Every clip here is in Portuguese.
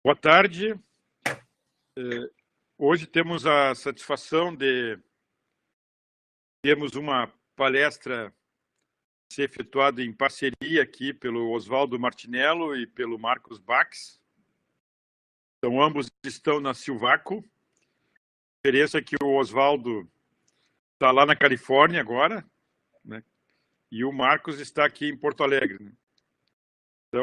Boa tarde. Hoje temos a satisfação de termos uma palestra a ser efetuada em parceria aqui pelo Oswaldo Martinello e pelo Marcos Bax. Então, ambos estão na Silvaco. A diferença é que o Oswaldo está lá na Califórnia agora, né? E o Marcos está aqui em Porto Alegre, né? Então,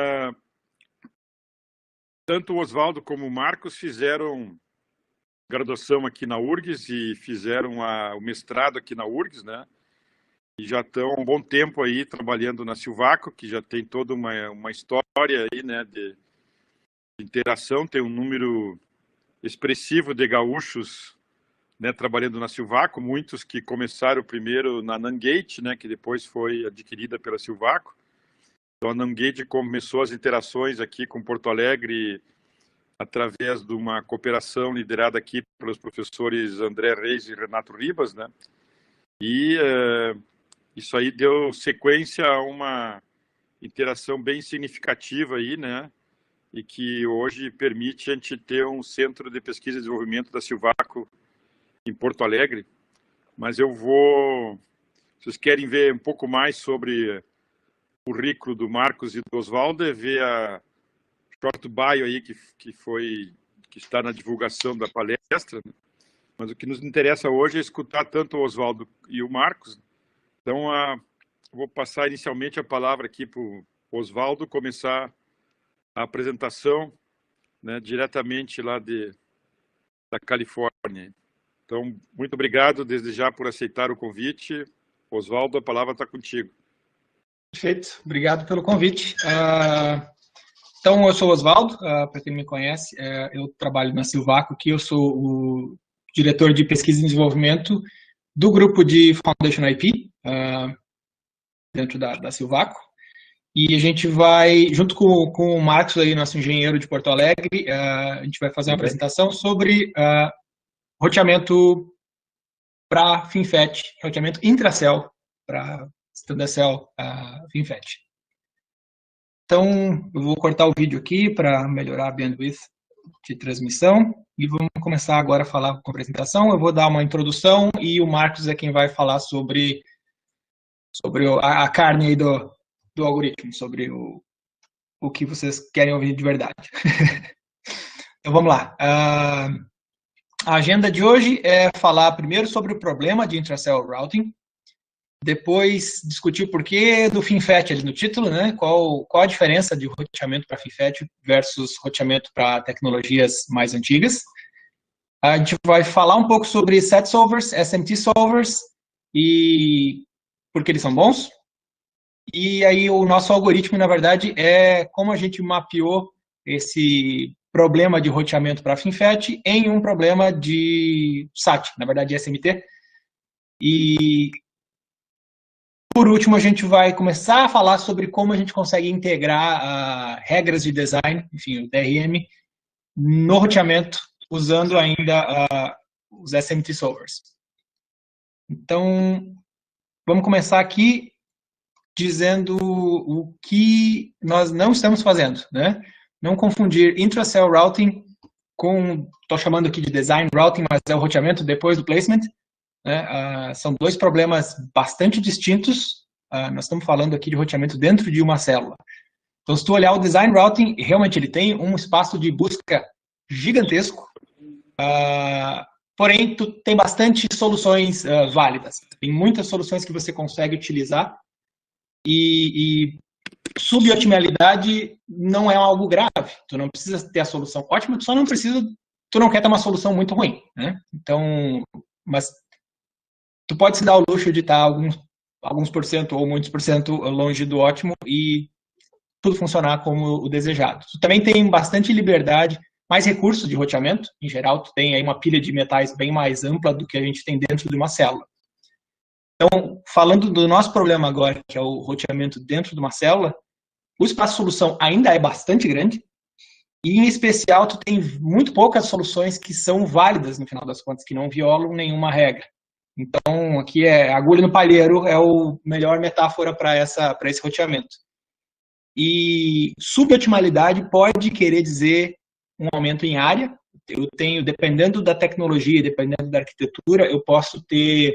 tanto o Oswaldo como o Marcos fizeram graduação aqui na URGS e fizeram o mestrado aqui na URGS, né? E já estão há um bom tempo aí trabalhando na Silvaco, que já tem toda uma história aí, né, de interação, tem um número expressivo de gaúchos, né, trabalhando na Silvaco, muitos que começaram primeiro na Nangate, né, que depois foi adquirida pela Silvaco. Então a Nangate começou as interações aqui com Porto Alegre através de uma cooperação liderada aqui pelos professores André Reis e Renato Ribas, né? E isso aí deu sequência a uma interação bem significativa aí, né? E que hoje permite a gente ter um centro de pesquisa e desenvolvimento da Silvaco em Porto Alegre. Mas se vocês querem ver um pouco mais sobre o currículo do Marcos e do Oswaldo, é ver a short bio aí que está na divulgação da palestra, né? Mas o que nos interessa hoje é escutar tanto o Oswaldo e o Marcos. Então, vou passar inicialmente a palavra aqui para o Oswaldo começar a apresentação, né, diretamente lá da Califórnia. Então, muito obrigado desde já por aceitar o convite. Oswaldo, a palavra está contigo. Perfeito, obrigado pelo convite. Então, eu sou o Oswaldo, para quem me conhece, eu trabalho na Silvaco aqui, eu sou o diretor de pesquisa e desenvolvimento do grupo de Foundation IP, dentro da Silvaco. E a gente vai, junto com o Marcos, aí, nosso engenheiro de Porto Alegre, a gente vai fazer uma apresentação sobre roteamento para FinFET, roteamento intracell para Standard Cell FinFET. Então, eu vou cortar o vídeo aqui para melhorar a bandwidth de transmissão e vamos começar agora a falar com a apresentação. Eu vou dar uma introdução e o Marcos é quem vai falar sobre a carne aí do algoritmo, sobre o que vocês querem ouvir de verdade. Então, vamos lá. A agenda de hoje é falar primeiro sobre o problema de intracell routing, depois discutir o porquê do FinFET ali no título, né? Qual a diferença de roteamento para FinFET versus roteamento para tecnologias mais antigas. A gente vai falar um pouco sobre set solvers, SMT solvers e por que eles são bons. E aí o nosso algoritmo, na verdade, é como a gente mapeou esse problema de roteamento para FinFET em um problema de SAT, na verdade SMT. E por último, a gente vai começar a falar sobre como a gente consegue integrar regras de design, enfim, o DRM, no roteamento, usando ainda os SMT solvers. Então, vamos começar aqui dizendo o que nós não estamos fazendo, né? Não confundir intracell routing com, estou chamando aqui de design routing, mas é o roteamento depois do placement, né? São dois problemas bastante distintos. Nós estamos falando aqui de roteamento dentro de uma célula. Então, se tu olhar o design routing, realmente ele tem um espaço de busca gigantesco, porém, tu tem bastante soluções válidas. Tem muitas soluções que você consegue utilizar e suboptimalidade não é algo grave. Tu não precisa ter a solução ótima, tu não quer ter uma solução muito ruim, né? Então, mas tu pode se dar o luxo de estar alguns por cento ou muitos por cento longe do ótimo e tudo funcionar como o desejado. Tu também tem bastante liberdade, mais recursos de roteamento. Em geral, tu tem aí uma pilha de metais bem mais ampla do que a gente tem dentro de uma célula. Então, falando do nosso problema agora, que é o roteamento dentro de uma célula, o espaço de solução ainda é bastante grande e, em especial, tu tem muito poucas soluções que são válidas, no final das contas, que não violam nenhuma regra. Então, aqui agulha no palheiro é a melhor metáfora para esse roteamento. E suboptimalidade pode querer dizer um aumento em área. Eu tenho, dependendo da tecnologia, dependendo da arquitetura, eu posso ter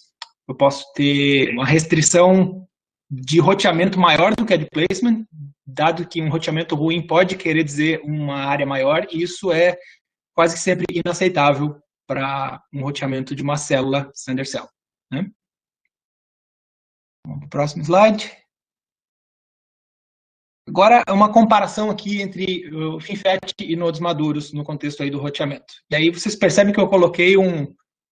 uma restrição de roteamento maior do que a de placement, dado que um roteamento ruim pode querer dizer uma área maior, e isso é quase que sempre inaceitável para um roteamento de uma célula standard cell, né? Vamos para o próximo slide. Agora, uma comparação aqui entre o FinFET e nodos maduros no contexto aí do roteamento. E aí vocês percebem que eu coloquei um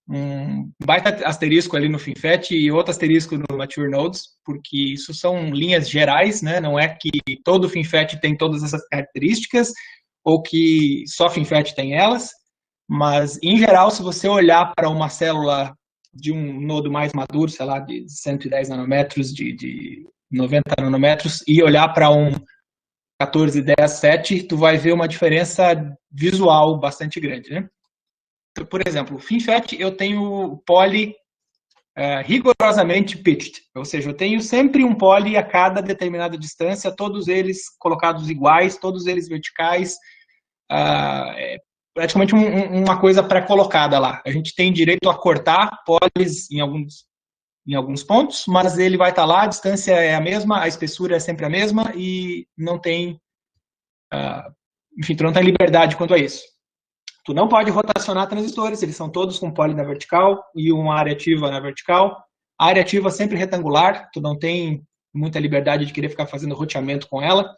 baita asterisco ali no FinFET e outro asterisco no Mature Nodes, porque isso são linhas gerais, né? Não é que todo FinFET tem todas essas características, ou que só FinFET tem elas, mas, em geral, se você olhar para uma célula de um nodo mais maduro, sei lá, de 110 nanômetros, de 90 nanômetros, e olhar para um 1410.7, tu vai ver uma diferença visual bastante grande, né? Por exemplo, o FinFET, eu tenho poly rigorosamente pitched, ou seja, eu tenho sempre um poly a cada determinada distância, todos eles colocados iguais, todos eles verticais, praticamente uma coisa pré-colocada lá. A gente tem direito a cortar polys em alguns pontos, mas ele vai estar lá, a distância é a mesma, a espessura é sempre a mesma e não tem, enfim, tu não tem liberdade quanto a isso. Tu não pode rotacionar transistores, eles são todos com poly na vertical e uma área ativa na vertical. A área ativa sempre retangular, tu não tem muita liberdade de querer ficar fazendo roteamento com ela.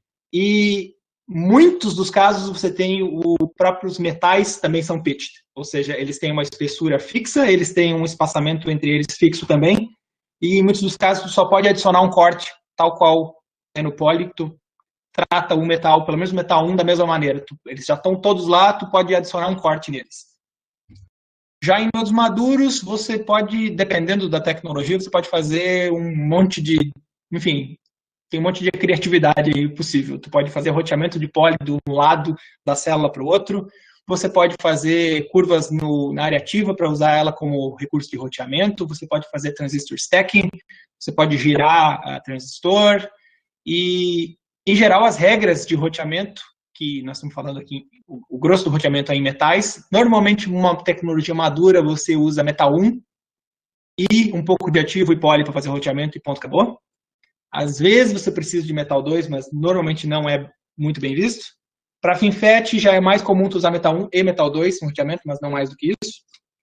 E muitos dos casos você tem os próprios metais também são pitched, ou seja, eles têm uma espessura fixa, eles têm um espaçamento entre eles fixo também, e em muitos dos casos tu só pode adicionar um corte, tal qual é no poly, tu trata o metal, pelo menos o metal 1, da mesma maneira. Eles já estão todos lá, tu pode adicionar um corte neles. Já em nodos maduros, você pode, dependendo da tecnologia, você pode fazer um monte de, enfim, tem um monte de criatividade aí possível. Tu pode fazer roteamento de poly de um lado da célula para o outro, você pode fazer curvas na área ativa para usar ela como recurso de roteamento, você pode fazer transistor stacking, você pode girar transistor, e em geral, as regras de roteamento, que nós estamos falando aqui, o grosso do roteamento é em metais. Normalmente, uma tecnologia madura, você usa metal 1 e um pouco de ativo e poly para fazer roteamento e ponto, acabou. Às vezes, você precisa de metal 2, mas normalmente não é muito bem visto. Para FinFET, já é mais comum tu usar metal 1 e metal 2 no roteamento, mas não mais do que isso.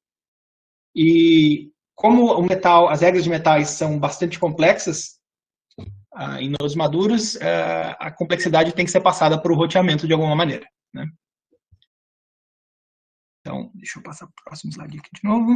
E como as regras de metais são bastante complexas, em nodos maduros, a complexidade tem que ser passada para o roteamento de alguma maneira, né? Então, deixa eu passar para o próximo slide aqui de novo.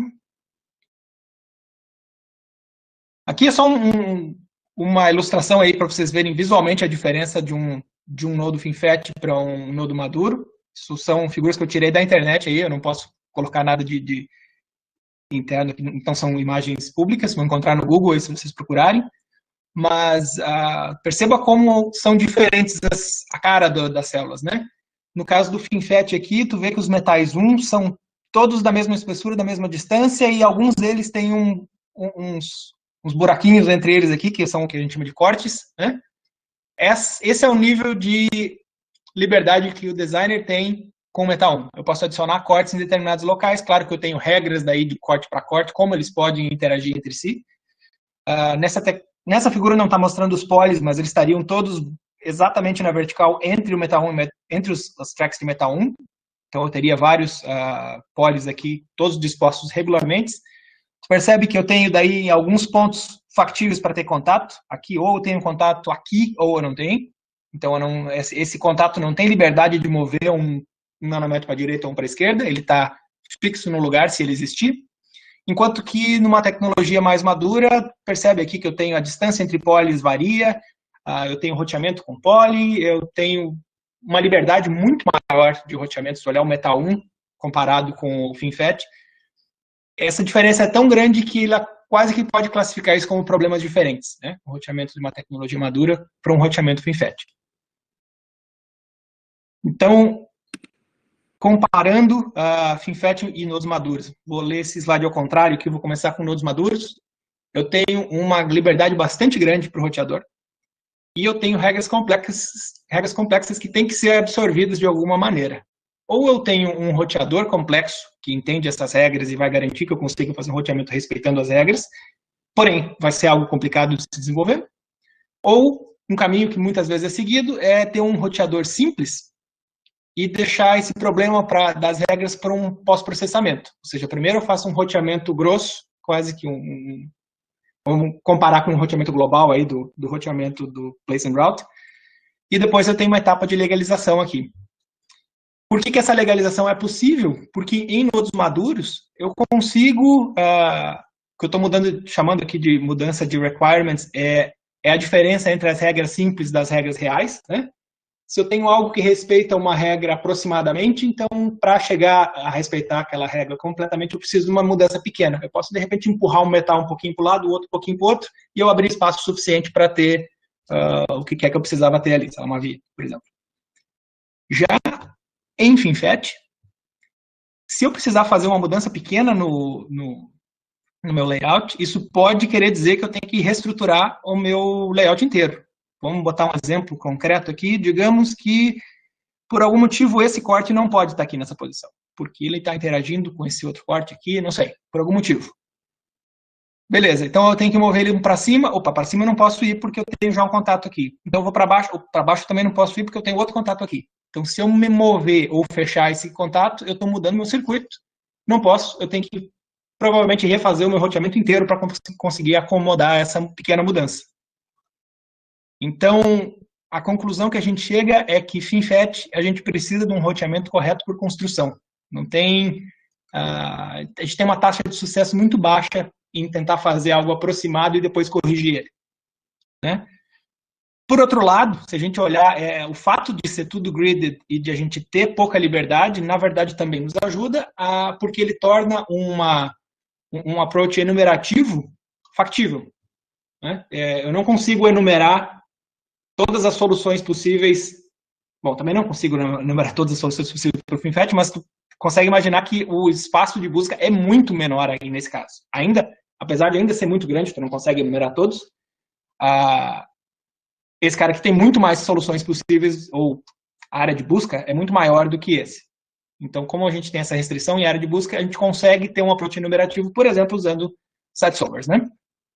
Aqui é só uma ilustração aí para vocês verem visualmente a diferença de um nodo FinFET para um nodo maduro. Isso são figuras que eu tirei da internet aí, eu não posso colocar nada de interno, então são imagens públicas, vão encontrar no Google aí se vocês procurarem. Mas perceba como são diferentes a cara das células, né? No caso do FinFET aqui, tu vê que os metais 1 são todos da mesma espessura, da mesma distância, e alguns deles têm uns buraquinhos entre eles aqui, que são o que a gente chama de cortes, né? Esse é o nível de liberdade que o designer tem com o metal 1. Eu posso adicionar cortes em determinados locais, claro que eu tenho regras daí de corte para corte, como eles podem interagir entre si. Nessa figura não está mostrando os polys, mas eles estariam todos exatamente na vertical entre o metal 1 entre os tracks de metal 1. Então eu teria vários polys aqui, todos dispostos regularmente. Você percebe que eu tenho daí alguns pontos factíveis para ter contato. Aqui, ou eu tenho contato aqui, ou eu não tenho. Então esse contato não tem liberdade de mover um nanômetro para a direita ou um para a esquerda. Ele está fixo no lugar se ele existir. Enquanto que numa tecnologia mais madura, percebe aqui que eu tenho a distância entre polys varia, eu tenho roteamento com poly, eu tenho uma liberdade muito maior de roteamento, se olhar o metal 1 comparado com o FinFET. Essa diferença é tão grande que ela quase que pode classificar isso como problemas diferentes, né? O roteamento de uma tecnologia madura para um roteamento FinFET. Então, comparando FinFET e nodos maduros. Vou ler esse slide ao contrário, que eu vou começar com nodos maduros. Eu tenho uma liberdade bastante grande para o roteador. e eu tenho regras complexas que têm que ser absorvidas de alguma maneira. Ou eu tenho um roteador complexo que entende essas regras e vai garantir que eu consiga fazer um roteamento respeitando as regras, porém vai ser algo complicado de se desenvolver. Ou um caminho que muitas vezes é seguido é ter um roteador simples e deixar esse problema das regras para um pós-processamento. Ou seja, primeiro eu faço um roteamento grosso, quase que vamos comparar com um roteamento global aí do roteamento do place and route, e depois eu tenho uma etapa de legalização aqui. Por que essa legalização é possível? Porque em nodos maduros eu consigo, que eu estou chamando aqui de mudança de requirements, é a diferença entre as regras simples das regras reais, né? Se eu tenho algo que respeita uma regra aproximadamente, então, para chegar a respeitar aquela regra completamente, eu preciso de uma mudança pequena. Eu posso, de repente, empurrar um metal um pouquinho para o lado, o outro um pouquinho para o outro, e eu abrir espaço suficiente para ter o que quer que eu precisava ter ali, sei lá, uma via, por exemplo. Já em FinFET, se eu precisar fazer uma mudança pequena no meu layout, isso pode querer dizer que eu tenho que reestruturar o meu layout inteiro. Vamos botar um exemplo concreto aqui. Digamos que, por algum motivo, esse corte não pode estar aqui nessa posição, porque ele está interagindo com esse outro corte aqui, não sei, por algum motivo. Beleza, então eu tenho que mover ele para cima. Opa, para cima eu não posso ir porque eu tenho já um contato aqui. Então eu vou para baixo também não posso ir porque eu tenho outro contato aqui. Então se eu me mover ou fechar esse contato, eu estou mudando meu circuito. Não posso, eu tenho que provavelmente refazer o meu roteamento inteiro para conseguir acomodar essa pequena mudança. Então, a conclusão que a gente chega é que FinFET, a gente precisa de um roteamento correto por construção. Não tem... a gente tem uma taxa de sucesso muito baixa em tentar fazer algo aproximado e depois corrigir ele, né? Por outro lado, se a gente olhar, o fato de ser tudo gridded e de a gente ter pouca liberdade, na verdade também nos ajuda, porque ele torna um approach enumerativo factível, né? Eu não consigo enumerar todas as soluções possíveis. Bom, também não consigo enumerar todas as soluções possíveis para o FinFET, mas tu consegue imaginar que o espaço de busca é muito menor aí nesse caso. Apesar de ainda ser muito grande, tu não consegue enumerar todos, esse cara que tem muito mais soluções possíveis, ou a área de busca, é muito maior do que esse. Então, como a gente tem essa restrição em área de busca, a gente consegue ter um approach enumerativo, por exemplo, usando site solvers, né?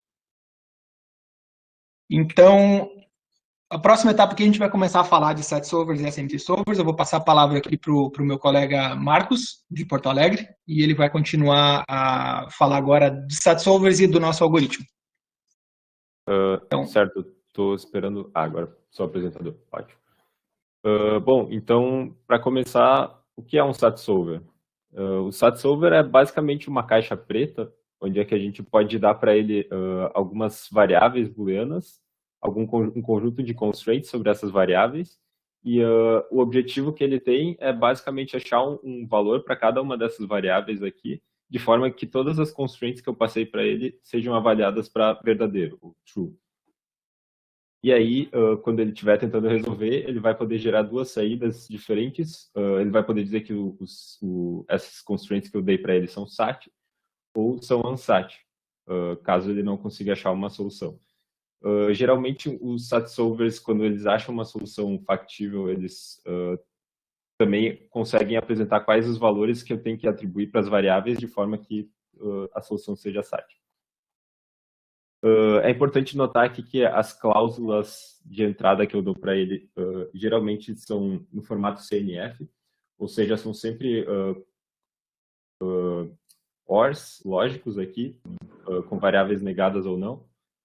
Então, a próxima etapa que a gente vai começar a falar de site solvers e SMT solvers, eu vou passar a palavra aqui para o meu colega Marcos, de Porto Alegre, e ele vai continuar a falar agora de site solvers e do nosso algoritmo. Então, certo, estou esperando... agora sou apresentador, ótimo. Bom, então, para começar, o que é um site solver? O site solver é basicamente uma caixa preta, onde é que a gente pode dar para ele algumas variáveis booleanas, um conjunto de constraints sobre essas variáveis, e o objetivo que ele tem é basicamente achar um valor para cada uma dessas variáveis aqui, de forma que todas as constraints que eu passei para ele sejam avaliadas para verdadeiro, ou true. E aí, quando ele estiver tentando resolver, ele vai poder gerar duas saídas diferentes. Ele vai poder dizer que essas constraints que eu dei para ele são SAT ou são unsat, caso ele não consiga achar uma solução. Geralmente, os sat solvers, quando eles acham uma solução factível, eles também conseguem apresentar quais os valores que eu tenho que atribuir para as variáveis de forma que a solução seja SAT. É importante notar aqui que as cláusulas de entrada que eu dou para ele geralmente são no formato CNF, ou seja, são sempre ORs lógicos aqui, com variáveis negadas ou não.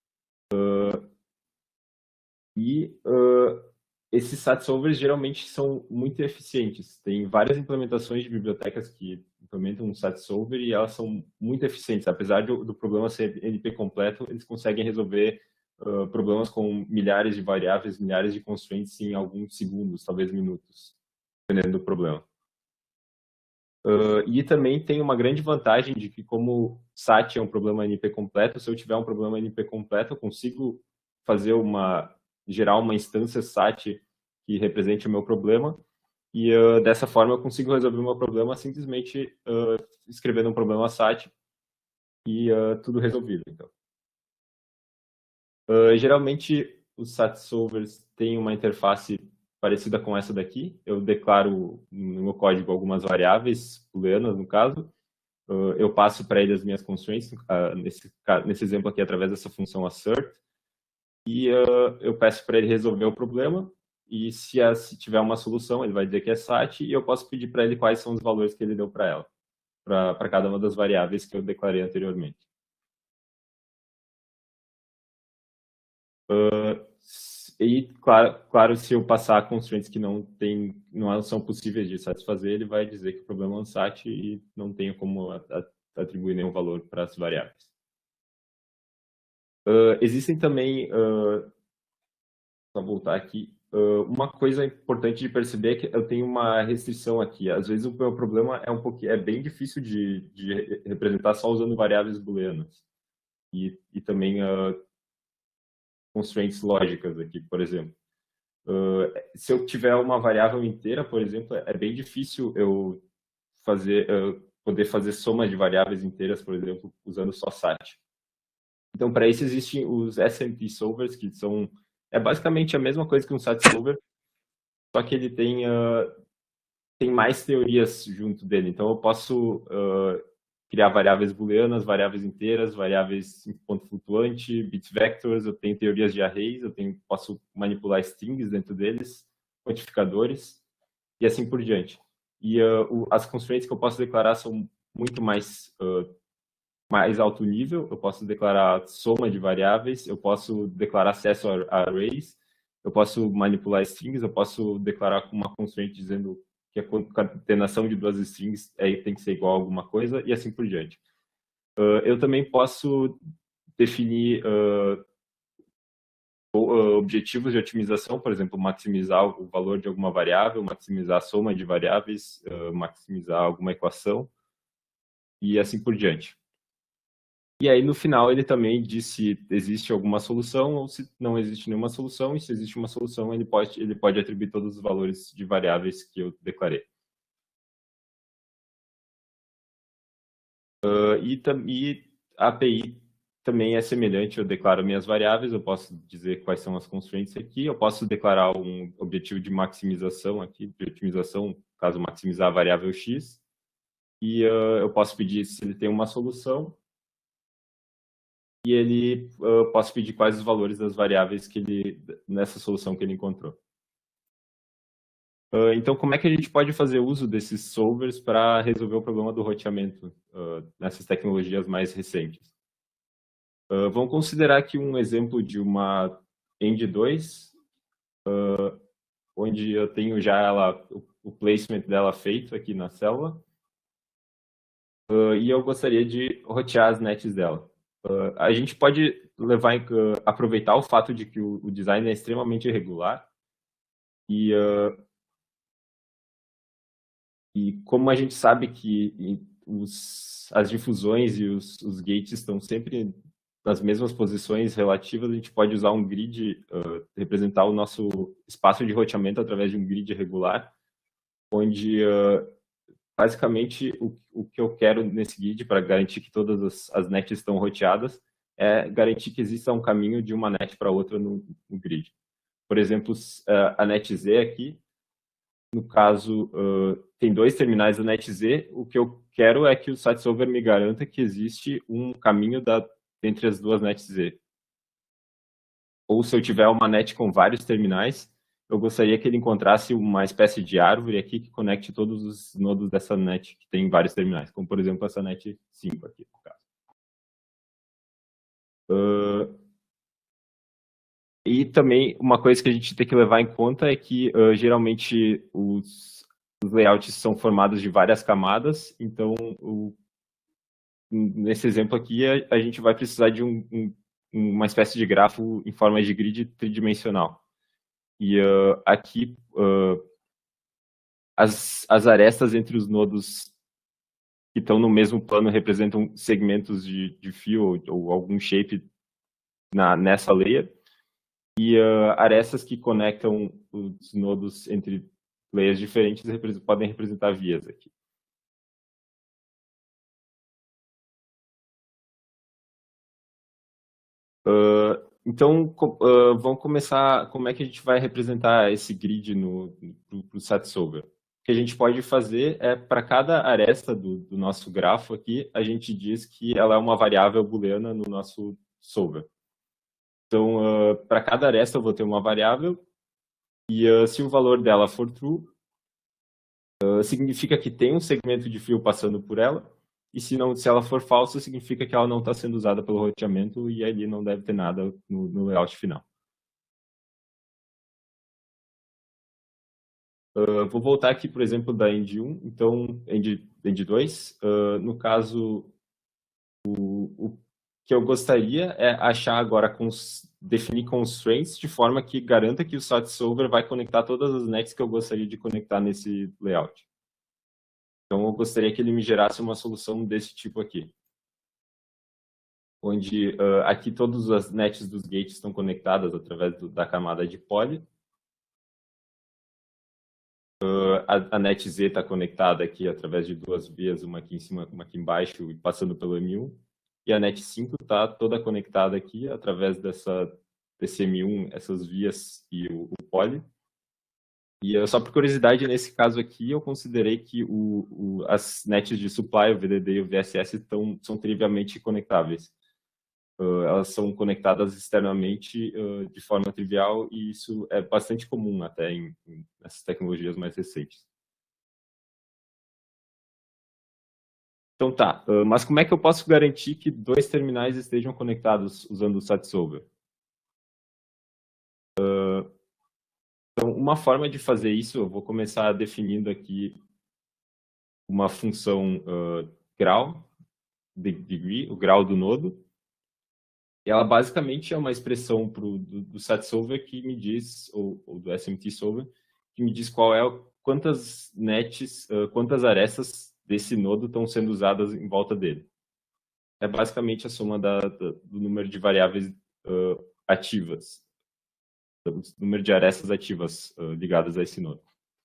Esses sat solvers geralmente são muito eficientes. Tem várias implementações de bibliotecas que implementam um sat solver e elas são muito eficientes. Apesar do problema ser NP completo, eles conseguem resolver problemas com milhares de variáveis, milhares de constraints em alguns segundos, talvez minutos, dependendo do problema. E também tem uma grande vantagem de que, como SAT é um problema NP completo, se eu tiver um problema NP completo, eu consigo gerar uma instância SAT que represente o meu problema, e dessa forma eu consigo resolver o meu problema simplesmente escrevendo um problema SAT e tudo resolvido. Então. Geralmente, os sat solvers têm uma interface parecida com essa daqui. Eu declaro no meu código algumas variáveis booleanas, no caso. Eu passo para ele as minhas constraints, nesse exemplo aqui, através dessa função assert. E eu peço para ele resolver o problema. E se tiver uma solução, ele vai dizer que é sat. E eu posso pedir para ele quais são os valores que ele deu para ela, para cada uma das variáveis que eu declarei anteriormente. E, claro, se eu passar constraints que não são possíveis de satisfazer, ele vai dizer que o problema é um sat e não tenho como atribuir nenhum valor para as variáveis. Existem também, para voltar aqui, uma coisa importante de perceber é que eu tenho uma restrição aqui. Às vezes o meu problema é bem difícil de representar só usando variáveis booleanas. E também constraints lógicas aqui, por exemplo. Se eu tiver uma variável inteira, por exemplo, é bem difícil eu poder fazer soma de variáveis inteiras, por exemplo, usando só sat. Então, para isso existem os SMT solvers, que é basicamente a mesma coisa que um sat solver, só que ele tem mais teorias junto dele. Então, eu posso criar variáveis booleanas, variáveis inteiras, variáveis em ponto flutuante, bit vectors, eu tenho teorias de arrays, posso manipular strings dentro deles, quantificadores, e assim por diante. E as constraints que eu posso declarar são muito mais alto nível. Eu posso declarar soma de variáveis, eu posso declarar acesso a arrays, eu posso manipular strings, eu posso declarar uma constraint dizendo que a concatenação de duas strings tem que ser igual a alguma coisa, e assim por diante. Eu também posso definir objetivos de otimização, por exemplo, maximizar o valor de alguma variável, maximizar a soma de variáveis, maximizar alguma equação, e assim por diante. E aí, no final, ele também diz se existe alguma solução ou se não existe nenhuma solução, e se existe uma solução, ele pode atribuir todos os valores de variáveis que eu declarei. E a API também é semelhante, eu declaro minhas variáveis, eu posso dizer quais são as constraints aqui, eu posso declarar um objetivo de maximização aqui, de otimização, caso maximizar a variável x, e eu posso pedir se ele tem uma solução, e posso pedir quais os valores das variáveis nessa solução que ele encontrou. Então, como é que a gente pode fazer uso desses solvers para resolver o problema do roteamento nessas tecnologias mais recentes? Vamos considerar aqui um exemplo de uma End2, onde eu tenho já o placement dela feito aqui na célula, e eu gostaria de rotear as nets dela. A gente pode aproveitar o fato de que o design é extremamente irregular, e como a gente sabe que as difusões e os gates estão sempre nas mesmas posições relativas, a gente pode usar um grid, representar o nosso espaço de roteamento através de um grid regular, onde basicamente o que eu quero nesse grid, para garantir que todas as nets estão roteadas, é garantir que exista um caminho de uma net para outra no grid. Por exemplo, a net Z aqui, no caso, tem dois terminais da net Z, o que eu quero é que o site solver me garanta que existe um caminho entre as duas nets Z. Ou se eu tiver uma net com vários terminais, eu gostaria que ele encontrasse uma espécie de árvore aqui que conecte todos os nodos dessa net que tem vários terminais, como por exemplo essa net 5 aqui, no caso. E também uma coisa que a gente tem que levar em conta é que geralmente os layouts são formados de várias camadas, então nesse exemplo aqui a gente vai precisar de uma espécie de grafo em forma de grid tridimensional. E aqui as arestas entre os nodos que estão no mesmo plano representam segmentos de fio ou algum shape nessa layer. E arestas que conectam os nodos entre layers diferentes podem representar vias aqui. Então, vamos começar, como é que a gente vai representar esse grid no SAT Solver? O que a gente pode fazer é, para cada aresta do nosso grafo aqui, a gente diz que ela é uma variável booleana no nosso solver. Então, para cada aresta eu vou ter uma variável, e se o valor dela for true, significa que tem um segmento de fio passando por ela, e se ela for falsa, significa que ela não está sendo usada pelo roteamento, e ali não deve ter nada no layout final. Vou voltar aqui, por exemplo, da End 1, então, End 2. No caso, o que eu gostaria é achar agora, definir constraints de forma que garanta que o SAT Solver vai conectar todas as nets que eu gostaria de conectar nesse layout. Então, eu gostaria que ele me gerasse uma solução desse tipo aqui. Onde aqui todas as nets dos gates estão conectadas através da camada de poly. A net Z está conectada aqui através de duas vias, uma aqui em cima, uma aqui embaixo, e passando pelo M1. E a net 5 está toda conectada aqui através desse M1, essas vias e o poly. E só por curiosidade, nesse caso aqui, eu considerei que as nets de supply, o VDD e o VSS, são trivialmente conectáveis. Elas são conectadas externamente de forma trivial, e isso é bastante comum até nessas tecnologias mais recentes. Então tá, mas como é que eu posso garantir que dois terminais estejam conectados usando o SAT Solver? Então, uma forma de fazer isso, eu vou começar definindo aqui uma função grau, degree, o grau do nodo. Ela basicamente é uma expressão do SAT Solver que me diz, ou do SMT Solver, que me diz quantas nets, quantas arestas desse nodo estão sendo usadas em volta dele. É basicamente a soma do número de variáveis ativas, do número de arestas ativas ligadas a esse nodo.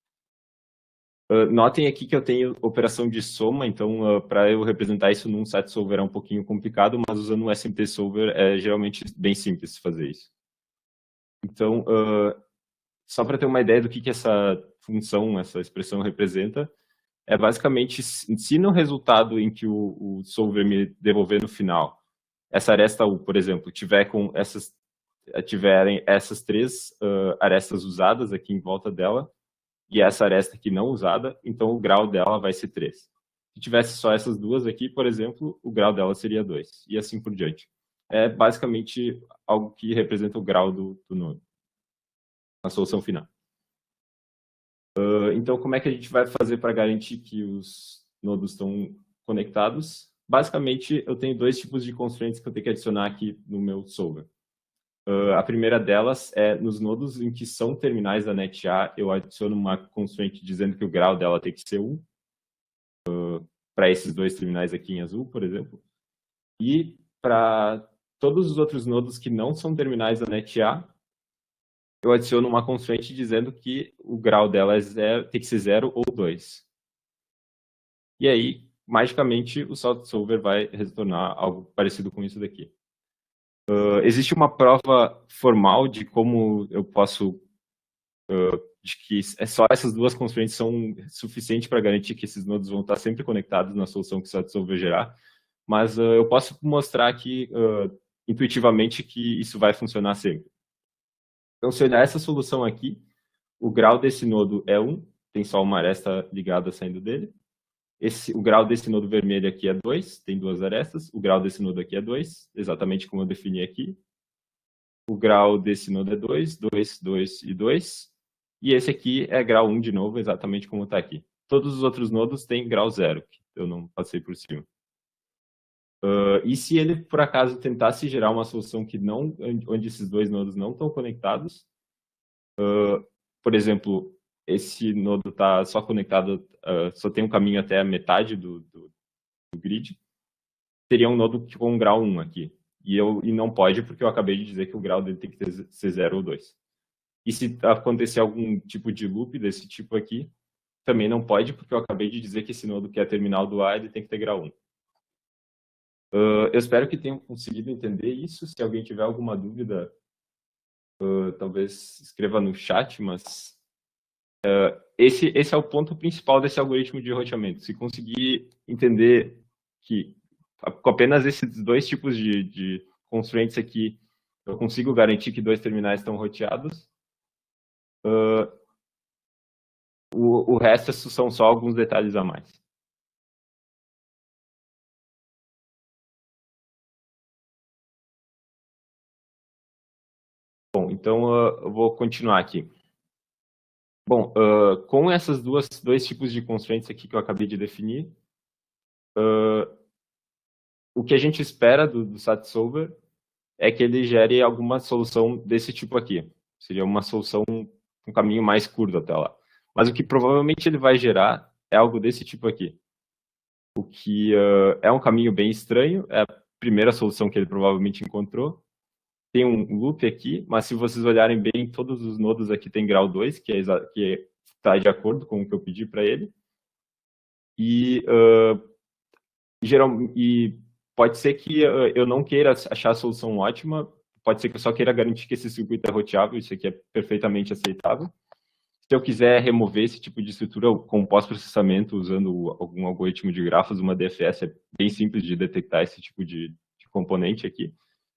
Notem aqui que eu tenho operação de soma, então para eu representar isso num SAT Solver é um pouquinho complicado, mas usando um SMT Solver é geralmente bem simples fazer isso. Então, só para ter uma ideia do que essa função, essa expressão representa, é basicamente, se no resultado em que o Solver me devolver no final, essa aresta U, por exemplo, tiverem essas três arestas usadas aqui em volta dela, e essa aresta aqui não usada, então o grau dela vai ser 3. Se tivesse só essas duas aqui, por exemplo, o grau dela seria 2, e assim por diante. É basicamente algo que representa o grau do nodo, a solução final. Então, como é que a gente vai fazer para garantir que os nodos estão conectados? Basicamente, eu tenho dois tipos de constraints que eu tenho que adicionar aqui no meu solver. A primeira delas é nos nodos em que são terminais da net A, eu adiciono uma constraint dizendo que o grau dela tem que ser 1, para esses dois terminais aqui em azul, por exemplo. E para todos os outros nodos que não são terminais da net A, eu adiciono uma constraint dizendo que o grau dela tem que ser 0 ou 2. E aí, magicamente, o SAT Solver vai retornar algo parecido com isso daqui. Existe uma prova formal de como eu posso, de que só essas duas constraints são suficientes para garantir que esses nodos vão estar sempre conectados na solução que o SAT Solver gerar, mas eu posso mostrar aqui intuitivamente que isso vai funcionar sempre. Então, se eu olhar essa solução aqui, o grau desse nodo é 1, tem só uma aresta ligada saindo dele. O grau desse nodo vermelho aqui é 2, tem duas arestas. O grau desse nodo aqui é 2, exatamente como eu defini aqui. O grau desse nodo é 2, 2, 2 e 2. E esse aqui é grau 1 de novo, exatamente como está aqui. Todos os outros nodos têm grau 0, que eu não passei por cima. E se ele, por acaso, tentasse gerar uma solução onde esses dois nodos não estão conectados, por exemplo, esse nodo está só conectado, só tem um caminho até a metade do grid, teria um nodo com um grau 1 aqui. E não pode, porque eu acabei de dizer que o grau dele tem que ser 0 ou 2. E se acontecer algum tipo de loop desse tipo aqui, também não pode, porque eu acabei de dizer que esse nodo que é terminal do A, ele tem que ter grau 1. Eu espero que tenham conseguido entender isso. Se alguém tiver alguma dúvida, talvez escreva no chat, mas esse é o ponto principal desse algoritmo de roteamento. Se conseguir entender que com apenas esses dois tipos de constraints aqui, eu consigo garantir que dois terminais estão roteados, o resto são só alguns detalhes a mais. Bom, então eu vou continuar aqui. Bom, com esses dois tipos de constraints aqui que eu acabei de definir, o que a gente espera do SAT Solver é que ele gere alguma solução desse tipo aqui. Seria uma solução, um caminho mais curto até lá. Mas o que provavelmente ele vai gerar é algo desse tipo aqui. O que é um caminho bem estranho, é a primeira solução que ele provavelmente encontrou. Tem um loop aqui, mas se vocês olharem bem, todos os nodos aqui tem grau 2, que está de acordo com o que eu pedi para ele. E, e pode ser que eu não queira achar a solução ótima, pode ser que eu só queira garantir que esse circuito é roteável, isso aqui é perfeitamente aceitável. Se eu quiser remover esse tipo de estrutura com pós-processamento usando algum algoritmo de grafos, uma DFS é bem simples de detectar esse tipo de componente aqui.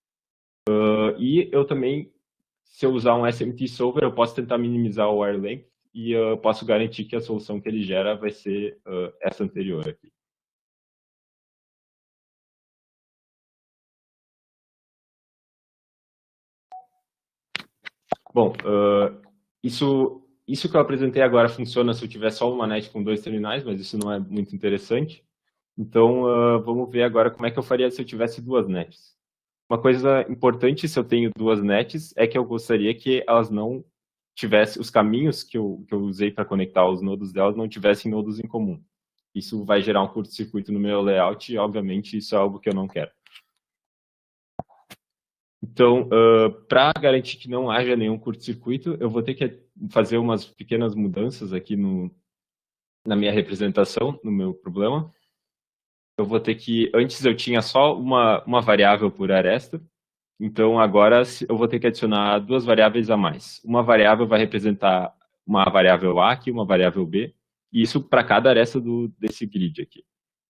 E eu também, se eu usar um SMT Solver, eu posso tentar minimizar o wire length e eu posso garantir que a solução que ele gera vai ser essa anterior aqui. Bom, isso que eu apresentei agora funciona se eu tiver só uma net com dois terminais, mas isso não é muito interessante. Então, vamos ver agora como é que eu faria se eu tivesse duas nets. Uma coisa importante se eu tenho duas nets é que eu gostaria que elas não tivessem, os caminhos que eu usei para conectar os nodos delas não tivessem nodos em comum. Isso vai gerar um curto-circuito no meu layout e, obviamente, isso é algo que eu não quero. Então, para garantir que não haja nenhum curto-circuito, eu vou ter que fazer umas pequenas mudanças aqui na minha representação, no meu problema. Eu vou ter que, antes eu tinha só uma variável por aresta, então agora eu vou ter que adicionar duas variáveis a mais. Uma variável vai representar uma variável A aqui, uma variável B, e isso para cada aresta desse grid aqui.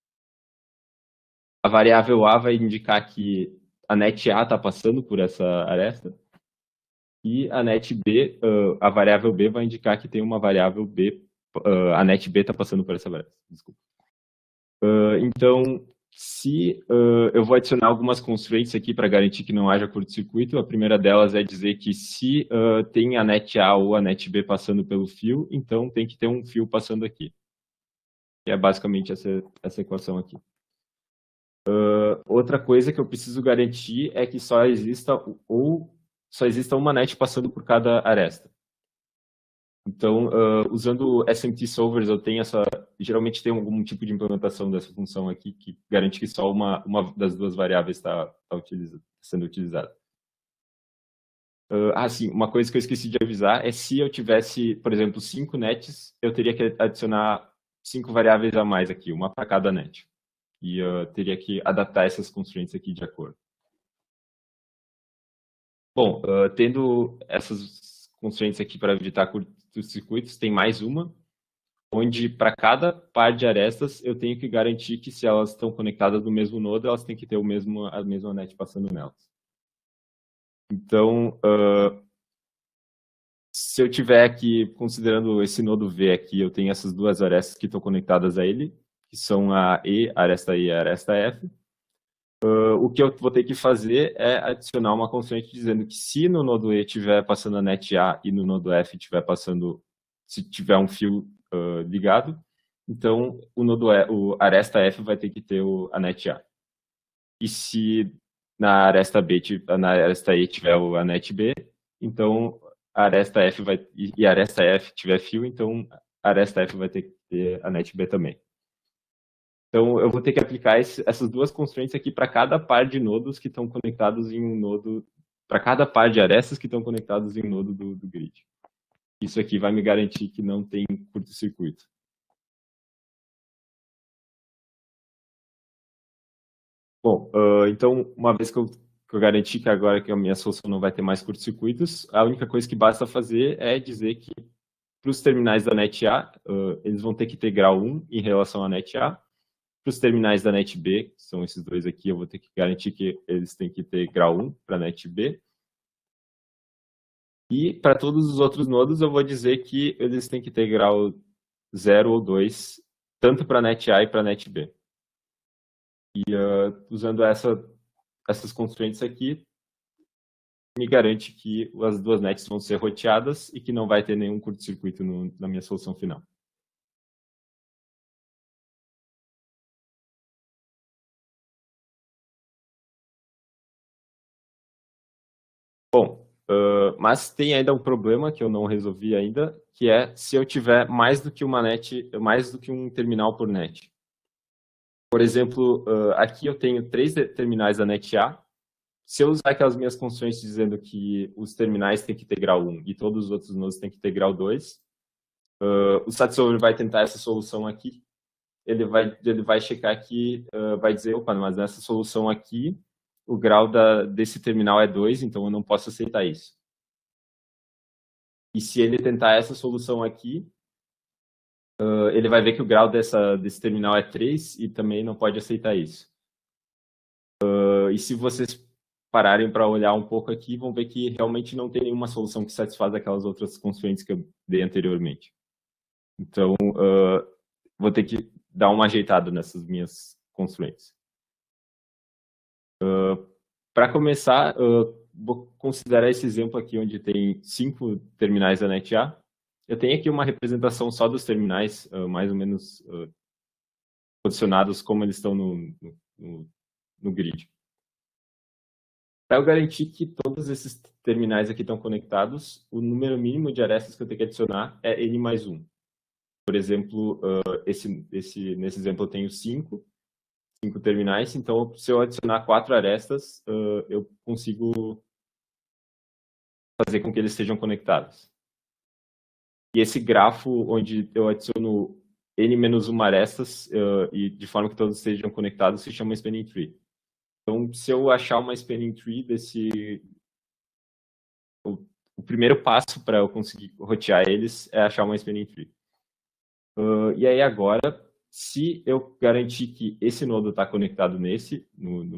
A variável A vai indicar que a net A está passando por essa aresta, e a net B, a variável B vai indicar que tem uma variável B, a net B está passando por essa aresta. Desculpa. Então, se eu vou adicionar algumas constraints aqui para garantir que não haja curto-circuito, a primeira delas é dizer que se tem a net A ou a net B passando pelo fio, então tem que ter um fio passando aqui. Que é basicamente essa equação aqui. Outra coisa que eu preciso garantir é que só exista uma net passando por cada aresta. Então, usando SMT Solvers, eu tenho geralmente tem algum tipo de implementação dessa função aqui que garante que só uma das duas variáveis está sendo utilizada. Sim, uma coisa que eu esqueci de avisar é se eu tivesse, por exemplo, 5 nets, eu teria que adicionar 5 variáveis a mais aqui, uma para cada net. E eu teria que adaptar essas constraints aqui de acordo. Bom, tendo essas constraints aqui para evitar curtos-circuitos, tem mais uma, onde para cada par de arestas eu tenho que garantir que se elas estão conectadas no mesmo nodo, elas têm que ter a mesma net passando nelas. Então, se eu tiver aqui, considerando esse nodo V aqui, eu tenho essas duas arestas que estão conectadas a ele, que são a aresta E e a aresta F. O que eu vou ter que fazer é adicionar uma constraint dizendo que se no nodo E estiver passando a net A e no nodo F estiver passando, se tiver um fio ligado, então o aresta F vai ter que ter a net A. E se na aresta E tiver a net B, então a aresta F e a aresta F tiver fio, então a aresta F vai ter que ter a net B também. Então, eu vou ter que aplicar essas duas constraints aqui para cada par de nodos que estão conectados em um nodo, para cada par de arestas que estão conectados em um nodo do grid. Isso aqui vai me garantir que não tem curto-circuito. Bom, então, uma vez que eu garanti que agora que a minha solução não vai ter mais curtos-circuitos, a única coisa que basta fazer é dizer que para os terminais da NET-A, eles vão ter que ter grau 1 em relação à NET-A. Para os terminais da NET-B, que são esses dois aqui, eu vou ter que garantir que eles têm que ter grau 1 para a NET-B. E para todos os outros nodos, eu vou dizer que eles têm que ter grau 0 ou 2, tanto para a NET-A e para a NET-B. E usando essas constraints aqui, me garante que as duas nets vão ser roteadas e que não vai ter nenhum curto-circuito na minha solução final. Bom, mas tem ainda um problema que eu não resolvi ainda, que é se eu tiver mais do que uma net, mais do que um terminal por net. Por exemplo, aqui eu tenho 3 terminais da NET-A. Se eu usar aquelas minhas constraints dizendo que os terminais têm que ter grau 1 e todos os outros nodos têm que ter grau 2, o SAT-solver vai tentar essa solução aqui. Ele vai checar aqui, vai dizer, opa, mas nessa solução aqui, o grau desse terminal é 2, então eu não posso aceitar isso. E se ele tentar essa solução aqui, ele vai ver que o grau desse terminal é 3 e também não pode aceitar isso. E se vocês pararem para olhar um pouco aqui, vão ver que realmente não tem nenhuma solução que satisfaz aquelas outras constraints que eu dei anteriormente. Então, vou ter que dar uma ajeitada nessas minhas constraints. Para começar, vou considerar esse exemplo aqui onde tem 5 terminais da NET-A. Eu tenho aqui uma representação só dos terminais, mais ou menos posicionados como eles estão no grid. Para eu garantir que todos esses terminais aqui estão conectados, o número mínimo de arestas que eu tenho que adicionar é N mais 1. Por exemplo, nesse exemplo eu tenho 5 terminais, então se eu adicionar 4 arestas, eu consigo fazer com que eles estejam conectados. E esse grafo onde eu adiciono N-1 arestas e de forma que todos estejam conectados se chama spanning tree. Então, se eu achar uma spanning tree o primeiro passo para eu conseguir rotear eles é achar uma spanning tree. E aí agora, se eu garantir que esse nodo está conectado nesse, no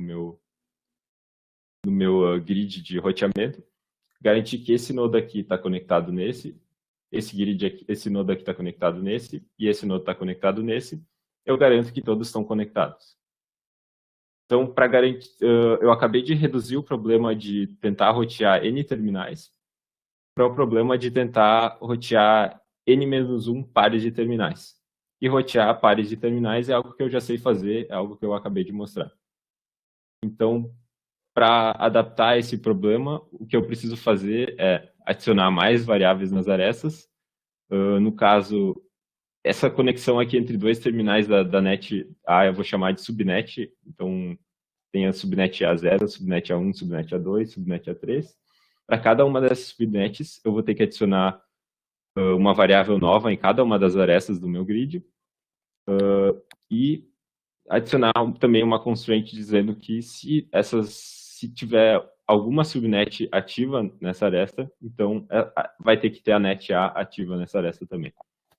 meu grid de roteamento, garantir que esse nodo aqui está conectado nesse, esse nodo aqui está conectado nesse, e esse nodo está conectado nesse, eu garanto que todos estão conectados. Então, para garantir, eu acabei de reduzir o problema de tentar rotear N terminais para o problema de tentar rotear N-1 pares de terminais. E rotear pares de terminais é algo que eu já sei fazer, é algo que eu acabei de mostrar. Então, para adaptar esse problema, o que eu preciso fazer é adicionar mais variáveis nas arestas. No caso, essa conexão aqui entre dois terminais da net A eu vou chamar de subnet. Então, tem a subnet A0, subnet A1, subnet A2, subnet A3. Para cada uma dessas subnets, eu vou ter que adicionar uma variável nova em cada uma das arestas do meu grid. E adicionar também uma constraint dizendo que se tiver alguma subnet ativa nessa aresta, então vai ter que ter a net A ativa nessa aresta também.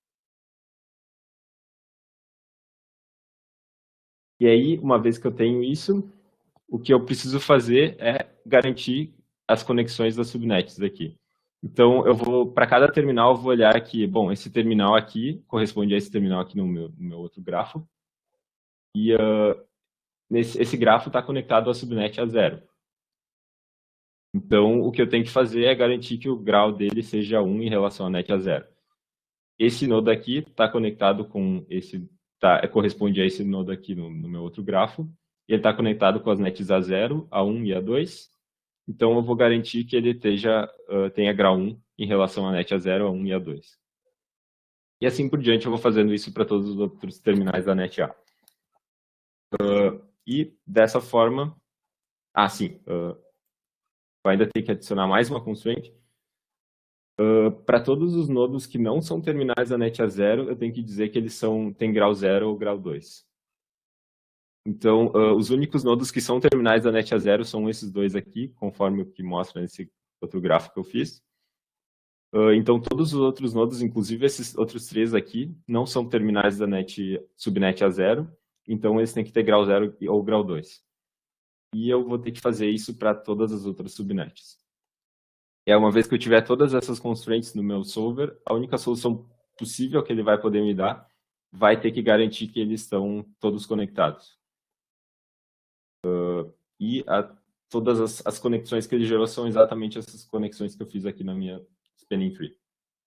E aí, uma vez que eu tenho isso, o que eu preciso fazer é garantir as conexões das subnets aqui. Então, para cada terminal, eu vou olhar que, bom, esse terminal aqui corresponde a esse terminal aqui no meu outro grafo. E esse grafo está conectado à subnet A0. Então, o que eu tenho que fazer é garantir que o grau dele seja 1 em relação à net A0. Esse nodo aqui está conectado com esse, corresponde a esse nodo aqui no meu outro grafo. E ele está conectado com as nets A0, A1 e A2. Então, eu vou garantir que ele tenha grau 1 em relação à net A0, A1 e A2. E assim por diante, eu vou fazendo isso para todos os outros terminais da net A. E dessa forma... sim. Eu ainda tenho que adicionar mais uma constraint. Para todos os nodos que não são terminais da net A0, eu tenho que dizer que eles têm grau 0 ou grau 2. Então, os únicos nodos que são terminais da NET A0 são esses dois aqui, conforme o que mostra nesse outro gráfico que eu fiz. Então, todos os outros nodos, inclusive esses outros 3 aqui, não são terminais da subnet A0, então eles têm que ter grau 0 ou grau 2. E eu vou ter que fazer isso para todas as outras subnets. Uma vez que eu tiver todas essas constraints no meu solver, a única solução possível que ele vai poder me dar vai ter que garantir que eles estão todos conectados. Todas as conexões que ele gerou são exatamente essas conexões que eu fiz aqui na minha spanning tree.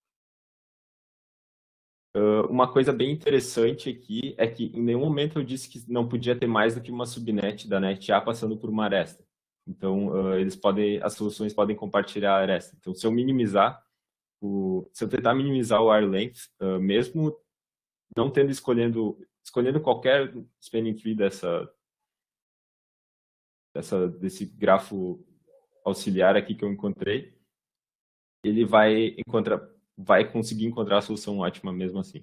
Uma coisa bem interessante aqui é que em nenhum momento eu disse que não podia ter mais do que uma subnet da net A passando por uma aresta. Então, as soluções podem compartilhar a aresta. Então, se eu tentar minimizar o array length, mesmo não tendo escolhendo qualquer spanning tree desse grafo auxiliar aqui que eu encontrei, ele vai conseguir encontrar a solução ótima mesmo assim.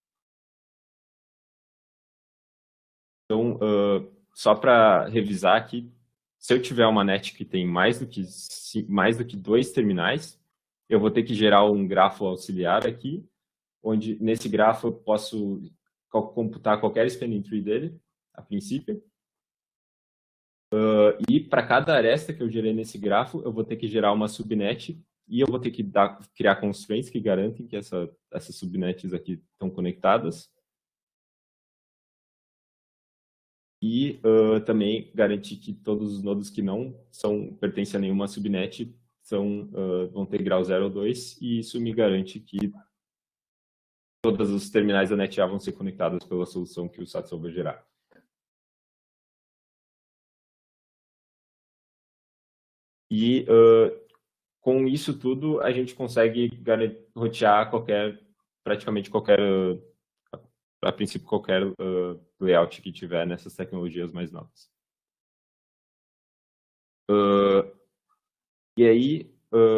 Então, só para revisar aqui, se eu tiver uma net que tem mais do que 2 terminais, eu vou ter que gerar um grafo auxiliar aqui, onde nesse grafo eu posso computar qualquer spanning tree dele, a princípio. E para cada aresta que eu gerei nesse grafo, eu vou ter que gerar uma subnet e eu vou ter que criar constraints que garantem que essas subnets aqui estão conectadas. E também garantir que todos os nodos que não pertencem a nenhuma subnet vão ter grau 0 ou 2, e isso me garante que todas os terminais da NET A vão ser conectadas pela solução que o SATSOL vai gerar. E com isso tudo, a gente consegue rotear praticamente qualquer, a princípio, qualquer layout que tiver nessas tecnologias mais novas. E aí,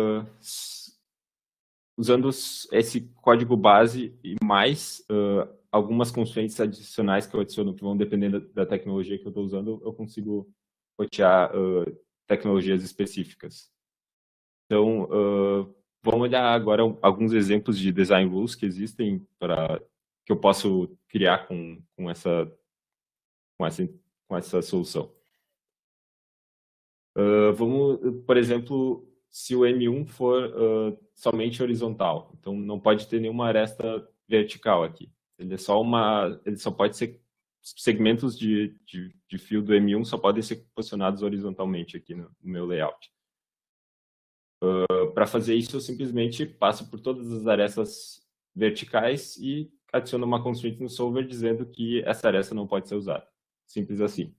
usando esse código base e mais algumas constraints adicionais que eu adiciono, que vão depender da tecnologia que eu estou usando, eu consigo rotear tecnologias específicas. Então, vamos olhar agora alguns exemplos de design rules que existem que eu posso criar com essa solução. Vamos, por exemplo, se o M1 for somente horizontal, então não pode ter nenhuma aresta vertical aqui. Ele só pode ser segmentos de fio do M1 só podem ser posicionados horizontalmente aqui no meu layout. Para fazer isso, eu simplesmente passo por todas as arestas verticais e adiciono uma constraint no solver dizendo que essa aresta não pode ser usada. Simples assim.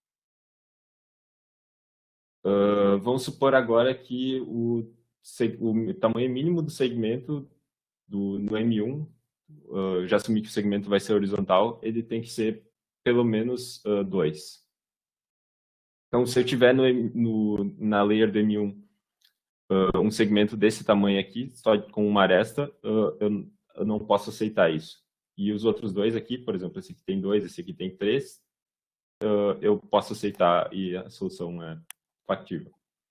Vamos supor agora que o tamanho mínimo do segmento no M1, já assumi que o segmento vai ser horizontal, ele tem que ser pelo menos 2. Então, se eu tiver na layer do M1 um segmento desse tamanho aqui, só com uma aresta, eu não posso aceitar isso. E os outros dois aqui, por exemplo, esse aqui tem 2, esse aqui tem 3, eu posso aceitar e a solução é factível.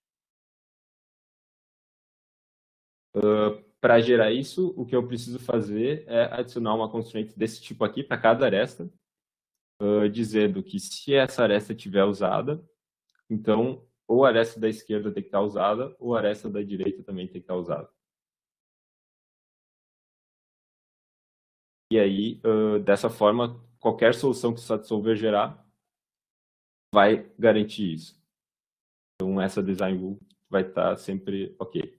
Para gerar isso, o que eu preciso fazer é adicionar uma constraint desse tipo aqui para cada aresta, dizendo que se essa aresta estiver usada, então ou a aresta da esquerda tem que estar usada, ou a aresta da direita também tem que estar usada. E aí, dessa forma, qualquer solução que o SATSolver gerar vai garantir isso. Então, essa design rule vai estar sempre ok.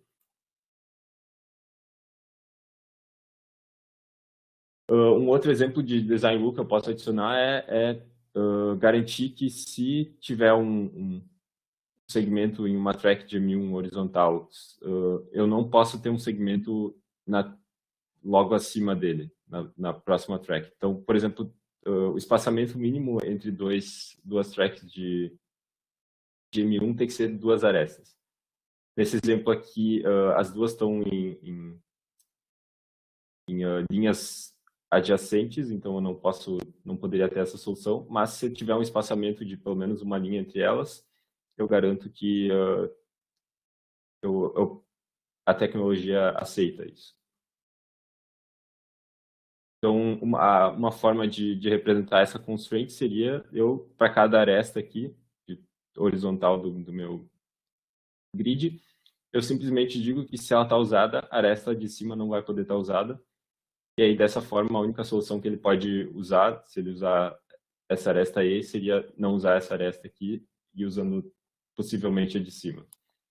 Um outro exemplo de design rule que eu posso adicionar é garantir que se tiver um segmento em uma track de M1 horizontal, eu não posso ter um segmento logo acima dele, na próxima track. Então, por exemplo, o espaçamento mínimo entre duas tracks de M1 tem que ser 2 arestas. Nesse exemplo aqui, as duas estão em linhas adjacentes, então eu não poderia ter essa solução, mas se tiver um espaçamento de pelo menos uma linha entre elas, eu garanto que a tecnologia aceita isso. Então, uma forma de representar essa constraint seria para cada aresta aqui, horizontal do meu grid, eu simplesmente digo que se ela está usada, a aresta de cima não vai poder estar usada. E aí, dessa forma, a única solução que ele pode usar, se ele usar essa aresta E, seria não usar essa aresta aqui e usando possivelmente a de cima.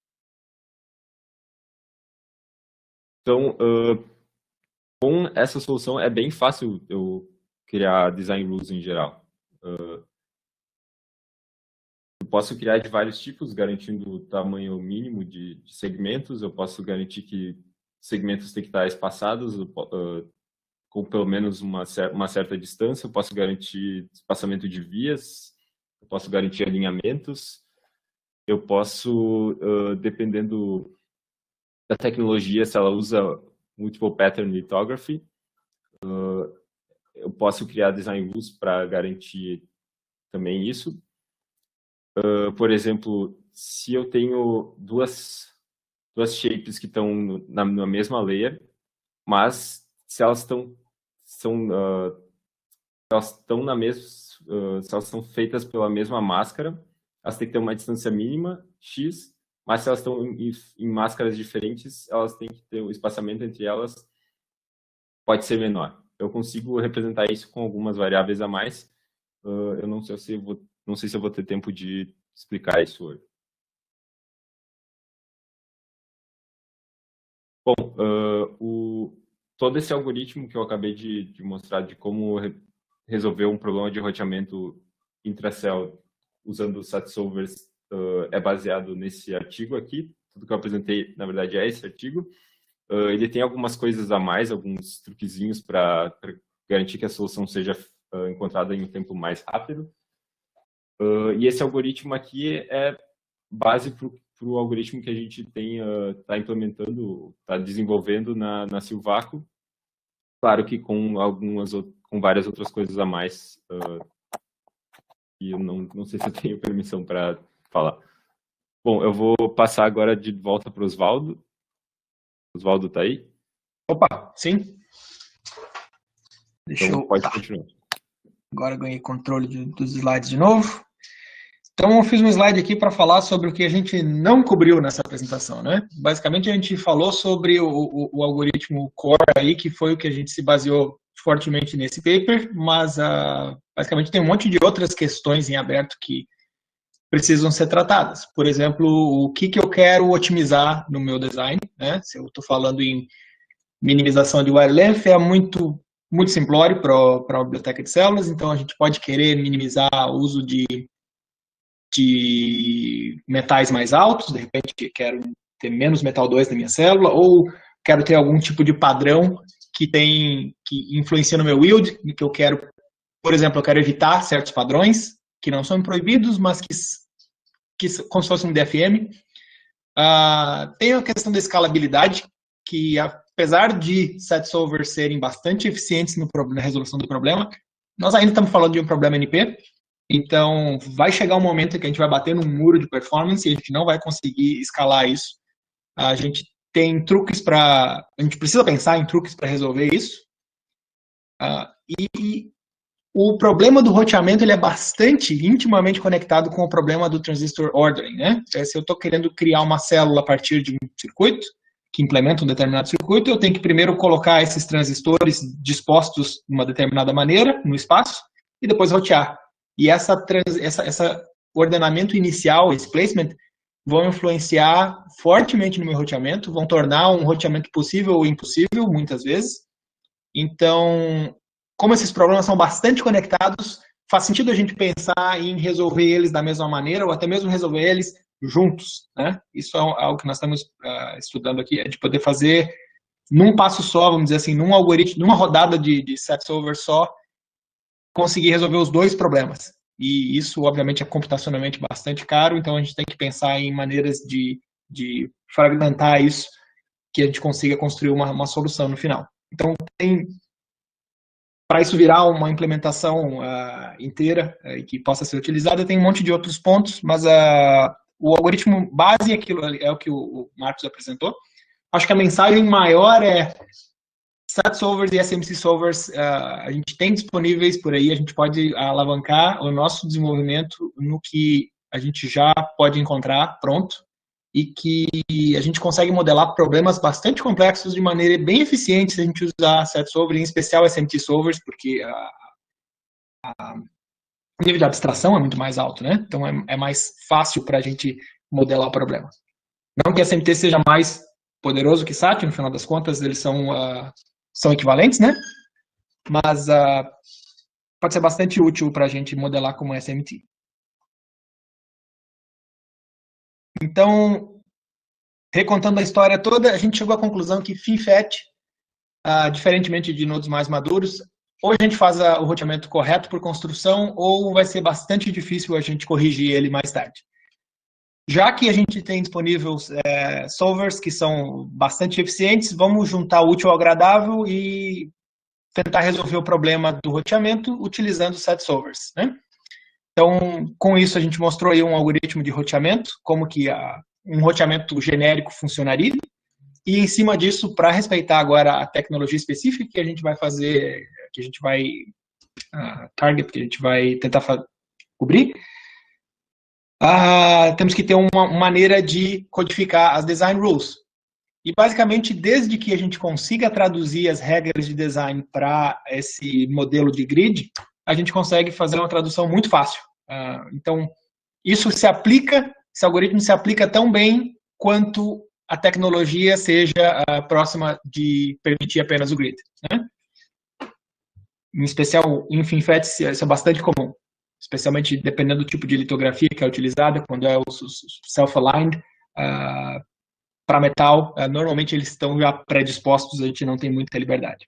Então, com essa solução é bem fácil eu criar design rules em geral. Eu posso criar de vários tipos, garantindo o tamanho mínimo de segmentos. Eu posso garantir que segmentos têm que estar espaçados com pelo menos uma certa distância. Eu posso garantir espaçamento de vias. Eu posso garantir alinhamentos. Eu posso, dependendo da tecnologia, se ela usa Multiple Pattern Lithography, eu posso criar design rules para garantir também isso. Por exemplo, se eu tenho duas shapes que estão na mesma layer, mas se elas estão se elas estão feitas pela mesma máscara, elas têm que ter uma distância mínima x, mas se elas estão em máscaras diferentes, elas têm que ter o espaçamento entre elas pode ser menor. Eu consigo representar isso com algumas variáveis a mais. Eu não sei se eu vou ter tempo de explicar isso hoje. Bom, todo esse algoritmo que eu acabei de mostrar de como resolver um problema de roteamento intracell usando SAT-solvers é baseado nesse artigo aqui. Tudo que eu apresentei, na verdade, é esse artigo. Ele tem algumas coisas a mais, alguns truquezinhos para garantir que a solução seja encontrada em um tempo mais rápido. E esse algoritmo aqui é base para o algoritmo que a gente está implementando, está desenvolvendo na Silvaco. Claro que com várias outras coisas a mais. E eu não sei se eu tenho permissão para falar. Bom, eu vou passar agora de volta para o Osvaldo. Osvaldo está aí? Opa, sim. Deixa então, pode continuar. Agora ganhei controle dos slides de novo. Então, eu fiz um slide aqui para falar sobre o que a gente não cobriu nessa apresentação, né? Basicamente, a gente falou sobre o algoritmo core aí, que foi o que a gente se baseou fortemente nesse paper, mas basicamente tem um monte de outras questões em aberto que precisam ser tratadas. Por exemplo, o que eu quero otimizar no meu design, né? Se eu estou falando em minimização de wire length, é muito simplório para a biblioteca de células, então a gente pode querer minimizar o uso de metais mais altos, de repente quero ter menos metal 2 na minha célula, ou quero ter algum tipo de padrão que influencia no meu yield, que eu quero, por exemplo, eu quero evitar certos padrões que não são proibidos, mas que como se fosse um DFM. Tem a questão da escalabilidade, que apesar de SAT-solvers serem bastante eficientes na resolução do problema, nós ainda estamos falando de um problema NP, então vai chegar um momento que a gente vai bater num muro de performance e a gente não vai conseguir escalar isso. A gente tem truques a gente precisa pensar em truques para resolver isso. E o problema do roteamento ele é bastante intimamente conectado com o problema do transistor ordering, né? Se eu estou querendo criar uma célula a partir de um circuito, que implementa um determinado circuito, eu tenho que primeiro colocar esses transistores dispostos de uma determinada maneira no espaço e depois rotear. E essa ordenamento inicial, esse placement, vão influenciar fortemente no meu roteamento, vão tornar um roteamento possível ou impossível, muitas vezes. Então, como esses problemas são bastante conectados, faz sentido a gente pensar em resolver eles da mesma maneira ou até mesmo resolver eles juntos, né? Isso é algo que nós estamos estudando aqui, é de poder fazer num passo só, vamos dizer assim, num algoritmo, numa rodada de SAT-solver só, conseguir resolver os dois problemas. E isso, obviamente, é computacionalmente bastante caro, então a gente tem que pensar em maneiras de fragmentar isso, que a gente consiga construir uma solução no final. Então, tem para isso virar uma implementação inteira que possa ser utilizada, tem um monte de outros pontos, mas o algoritmo base é o que o Marcos apresentou. Acho que a mensagem maior é SAT solvers e SMC solvers a gente tem disponíveis por aí, a gente pode alavancar o nosso desenvolvimento no que a gente já pode encontrar pronto e que a gente consegue modelar problemas bastante complexos de maneira bem eficiente se a gente usar SAT solver, em especial SMT solvers, porque o nível de abstração é muito mais alto, né? Então é mais fácil para a gente modelar o problema. Não que SMT seja mais poderoso que SAT, no final das contas eles são equivalentes, né? Mas pode ser bastante útil para a gente modelar como SMT. Então, recontando a história toda, a gente chegou à conclusão que FinFET, diferentemente de nodos mais maduros, ou a gente faz o roteamento correto por construção, ou vai ser bastante difícil a gente corrigir ele mais tarde. Já que a gente tem disponível solvers que são bastante eficientes, vamos juntar o útil ao agradável e tentar resolver o problema do roteamento utilizando SAT solvers, né? Então, com isso, a gente mostrou aí um algoritmo de roteamento, como que um roteamento genérico funcionaria, e em cima disso, para respeitar agora a tecnologia específica que a gente vai fazer, que a gente vai target, que a gente vai tentar cobrir, temos que ter uma maneira de codificar as design rules. E basicamente, desde que a gente consiga traduzir as regras de design para esse modelo de grid, a gente consegue fazer uma tradução muito fácil. Então, isso se aplica, esse algoritmo se aplica tão bem quanto a tecnologia seja próxima de permitir apenas o grid, né? Em especial, em FinFET, isso é bastante comum, especialmente dependendo do tipo de litografia que é utilizada, quando é o self-aligned, para metal, normalmente eles estão já predispostos, a gente não tem muita liberdade.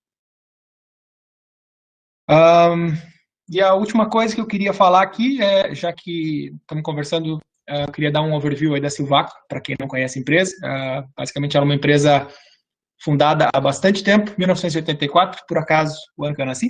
E a última coisa que eu queria falar aqui, já que estamos conversando, eu queria dar um overview aí da Silvaco, para quem não conhece a empresa. Basicamente, ela é uma empresa fundada há bastante tempo, 1984, por acaso, o ano que eu nasci.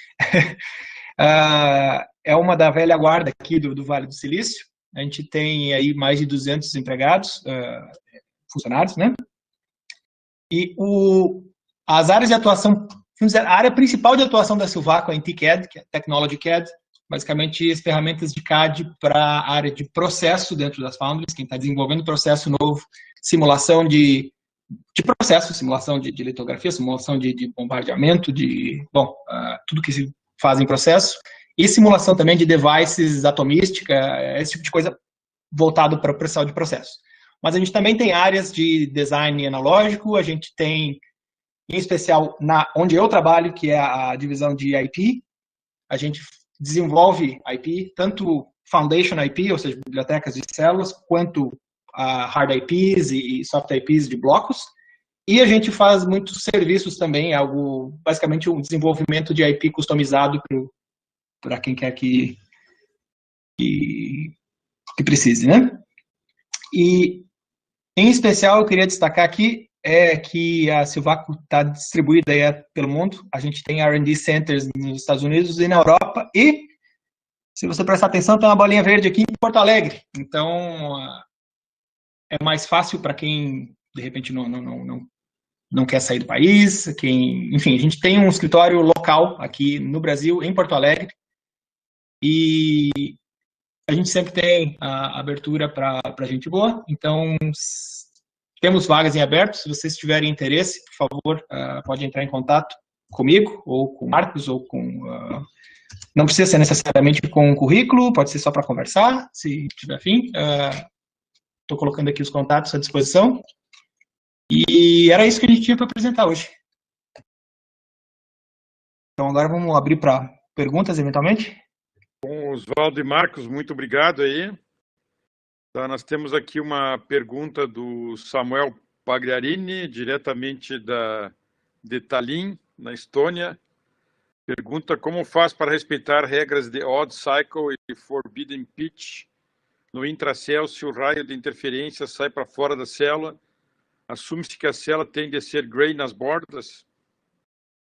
É uma da velha guarda aqui do Vale do Silício. A gente tem aí mais de 200 empregados, funcionários, né? E as áreas de atuação, a área principal de atuação da Silvaco é em TCAD, que é Technology CAD, basicamente as ferramentas de CAD para a área de processo dentro das foundries, quem está desenvolvendo processo novo, simulação de processo, simulação de litografia, simulação de bombardeamento, tudo que se faz em processo, e simulação também de devices atomística, esse tipo de coisa voltado para o processamento de processo. Mas a gente também tem áreas de design analógico, a gente tem, em especial, onde eu trabalho, que é a divisão de IP, a gente desenvolve IP, tanto Foundation IP, ou seja, bibliotecas de células, quanto Hard IPs e Soft IPs de blocos, e a gente faz muitos serviços também, basicamente um desenvolvimento de IP customizado para quem quer que precise, né? E, em especial, eu queria destacar aqui que a Silvaco está distribuída aí pelo mundo. A gente tem R&D Centers nos Estados Unidos e na Europa. E, se você prestar atenção, tem uma bolinha verde aqui em Porto Alegre. Então, é mais fácil para quem, de repente, não quer sair do país. Enfim, a gente tem um escritório local aqui no Brasil, em Porto Alegre. E a gente sempre tem a abertura para gente boa. Então, temos vagas em aberto. Se vocês tiverem interesse, por favor, pode entrar em contato comigo, ou com o Marcos, ou com... não precisa ser necessariamente com um currículo, pode ser só para conversar, se tiver afim. Estou colocando aqui os contatos à disposição. E era isso que a gente tinha para apresentar hoje. Então, agora vamos abrir para perguntas, eventualmente. Bom, Oswaldo e Marcos, muito obrigado aí. Tá, nós temos aqui uma pergunta do Samuel Pagliarini, diretamente de Tallinn, na Estônia. Pergunta: como faz para respeitar regras de odd cycle e forbidden pitch no intracell se o raio de interferência sai para fora da célula? Assume-se que a célula tem de ser gray nas bordas?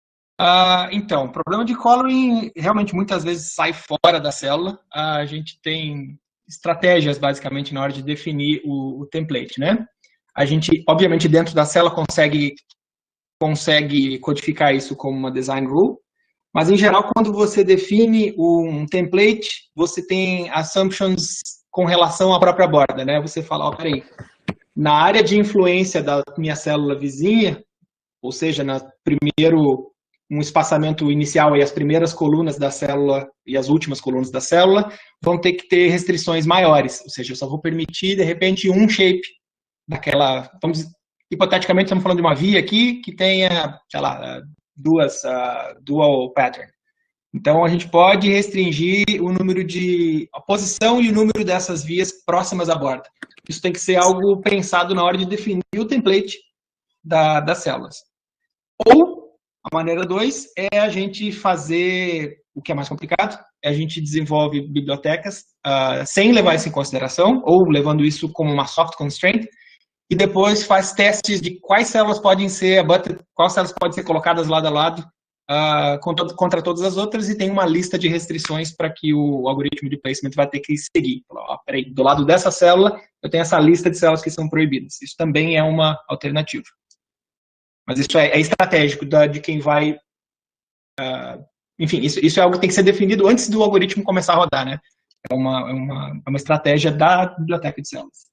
Então, o problema de coloring realmente muitas vezes sai fora da célula. A gente tem estratégias, basicamente, na hora de definir o template, né? A gente, obviamente, dentro da célula consegue codificar isso como uma design rule, mas, em geral, quando você define um template, você tem assumptions com relação à própria borda, né? Você fala, ó, peraí, na área de influência da minha célula vizinha, ou seja, um espaçamento inicial e as primeiras colunas da célula e as últimas colunas da célula vão ter que ter restrições maiores, ou seja, eu só vou permitir, de repente, um shape daquela, hipoteticamente estamos falando de uma via aqui que tenha, sei lá, dual pattern. Então, a gente pode restringir o número a posição e o número dessas vias próximas à borda. Isso tem que ser algo pensado na hora de definir o template das células. Ou, a maneira 2 é a gente fazer o que é mais complicado, a gente desenvolve bibliotecas sem levar isso em consideração, ou levando isso como uma soft constraint, e depois faz testes de quais células podem ser quais células podem ser colocadas lado a lado contra todas as outras, e tem uma lista de restrições para que o algoritmo de placement vai ter que seguir. Peraí, do lado dessa célula, eu tenho essa lista de células que são proibidas. Isso também é uma alternativa. Mas isso é estratégico de quem vai... enfim, isso é algo que tem que ser definido antes do algoritmo começar a rodar, né? É uma estratégia da biblioteca de células.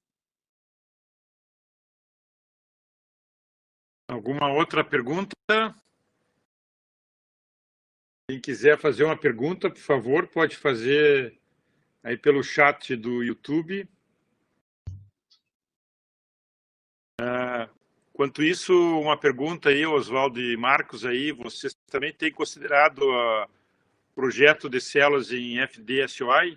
Alguma outra pergunta? Quem quiser fazer uma pergunta, por favor, pode fazer aí pelo chat do YouTube. Enquanto isso, uma pergunta aí, Oswaldo e Marcos, aí, vocês também têm considerado o projeto de células em FD-SOI?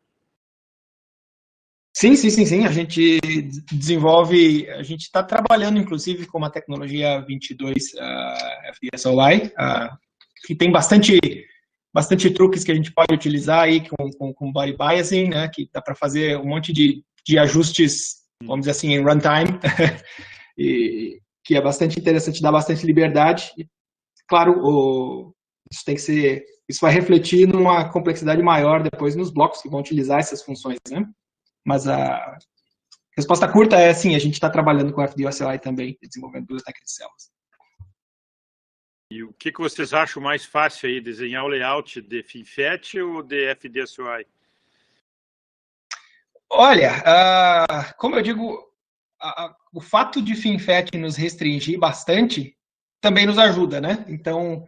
Sim. A gente desenvolve, a gente está trabalhando, inclusive, com uma tecnologia 22 FD-SOI, que tem bastante truques que a gente pode utilizar aí com body biasing, né, que dá para fazer um monte de ajustes, vamos dizer assim, em runtime, e que é bastante interessante, dá bastante liberdade. E, claro, isso vai refletir numa complexidade maior depois nos blocos que vão utilizar essas funções, né? Mas a resposta curta é sim, a gente está trabalhando com FD-SOI também, desenvolvendo biblioteca de células. E o que vocês acham mais fácil aí, desenhar o layout de FinFET ou de FD-SOI? Olha, como eu digo, o fato de FinFET nos restringir bastante também nos ajuda, né? Então,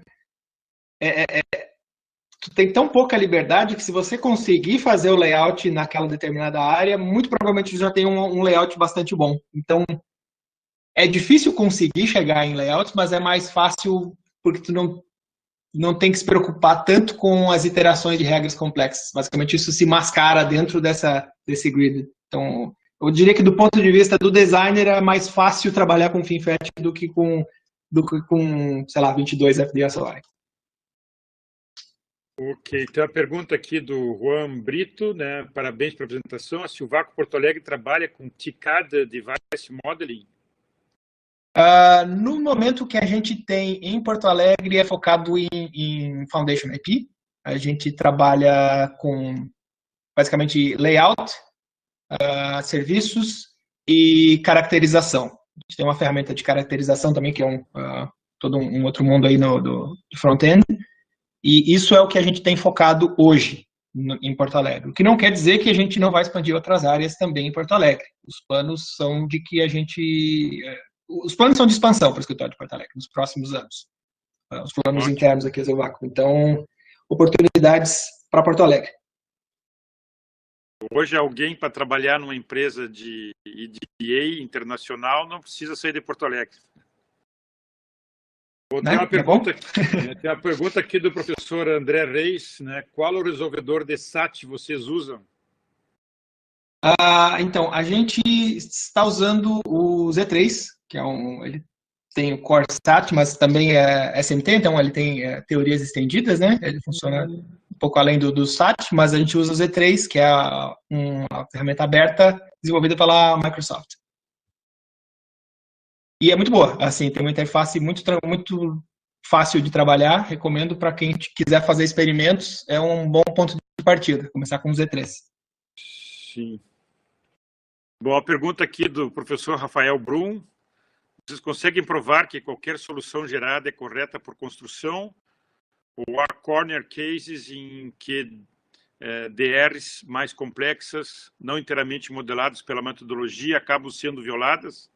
tu tem tão pouca liberdade que se você conseguir fazer o layout naquela determinada área, muito provavelmente já tem um layout bastante bom. Então, é difícil conseguir chegar em layouts, mas é mais fácil porque tu não tem que se preocupar tanto com as iterações de regras complexas. Basicamente, isso se mascara dentro desse grid. Então, eu diria que do ponto de vista do designer é mais fácil trabalhar com FinFET do que com sei lá, 22 FD-SOI. Ok, tem uma pergunta aqui do Juan Brito, né? Parabéns pela apresentação. A Silvaco Porto Alegre trabalha com TCAD Device Modeling? No momento que a gente tem em Porto Alegre é focado em Foundation IP. A gente trabalha com basicamente layout, serviços e caracterização. A gente tem uma ferramenta de caracterização também, que é todo um outro mundo aí do front-end. E isso é o que a gente tem focado hoje em Porto Alegre. O que não quer dizer que a gente não vai expandir outras áreas também em Porto Alegre. Os planos são de que os planos são de expansão para o escritório de Porto Alegre nos próximos anos. Os planos internos aqui da Silvaco. Então, oportunidades para Porto Alegre. Hoje, alguém para trabalhar numa empresa de EDA internacional não precisa sair de Porto Alegre. Tem uma pergunta aqui do professor André Reis, né? Qual o resolvedor de SAT vocês usam? Então, a gente está usando o Z3, que ele tem o Core SAT, mas também é SMT, então ele tem teorias estendidas, né? Ele funciona um pouco além do SAT, mas a gente usa o Z3, que é uma ferramenta aberta desenvolvida pela Microsoft. E é muito boa, assim, tem uma interface muito fácil de trabalhar, recomendo para quem quiser fazer experimentos, é um bom ponto de partida, começar com o Z3. Sim. Bom, a pergunta aqui do professor Rafael Brum. Vocês conseguem provar que qualquer solução gerada é correta por construção? Ou há corner cases em que DRs mais complexas, não inteiramente modeladas pela metodologia, acabam sendo violadas?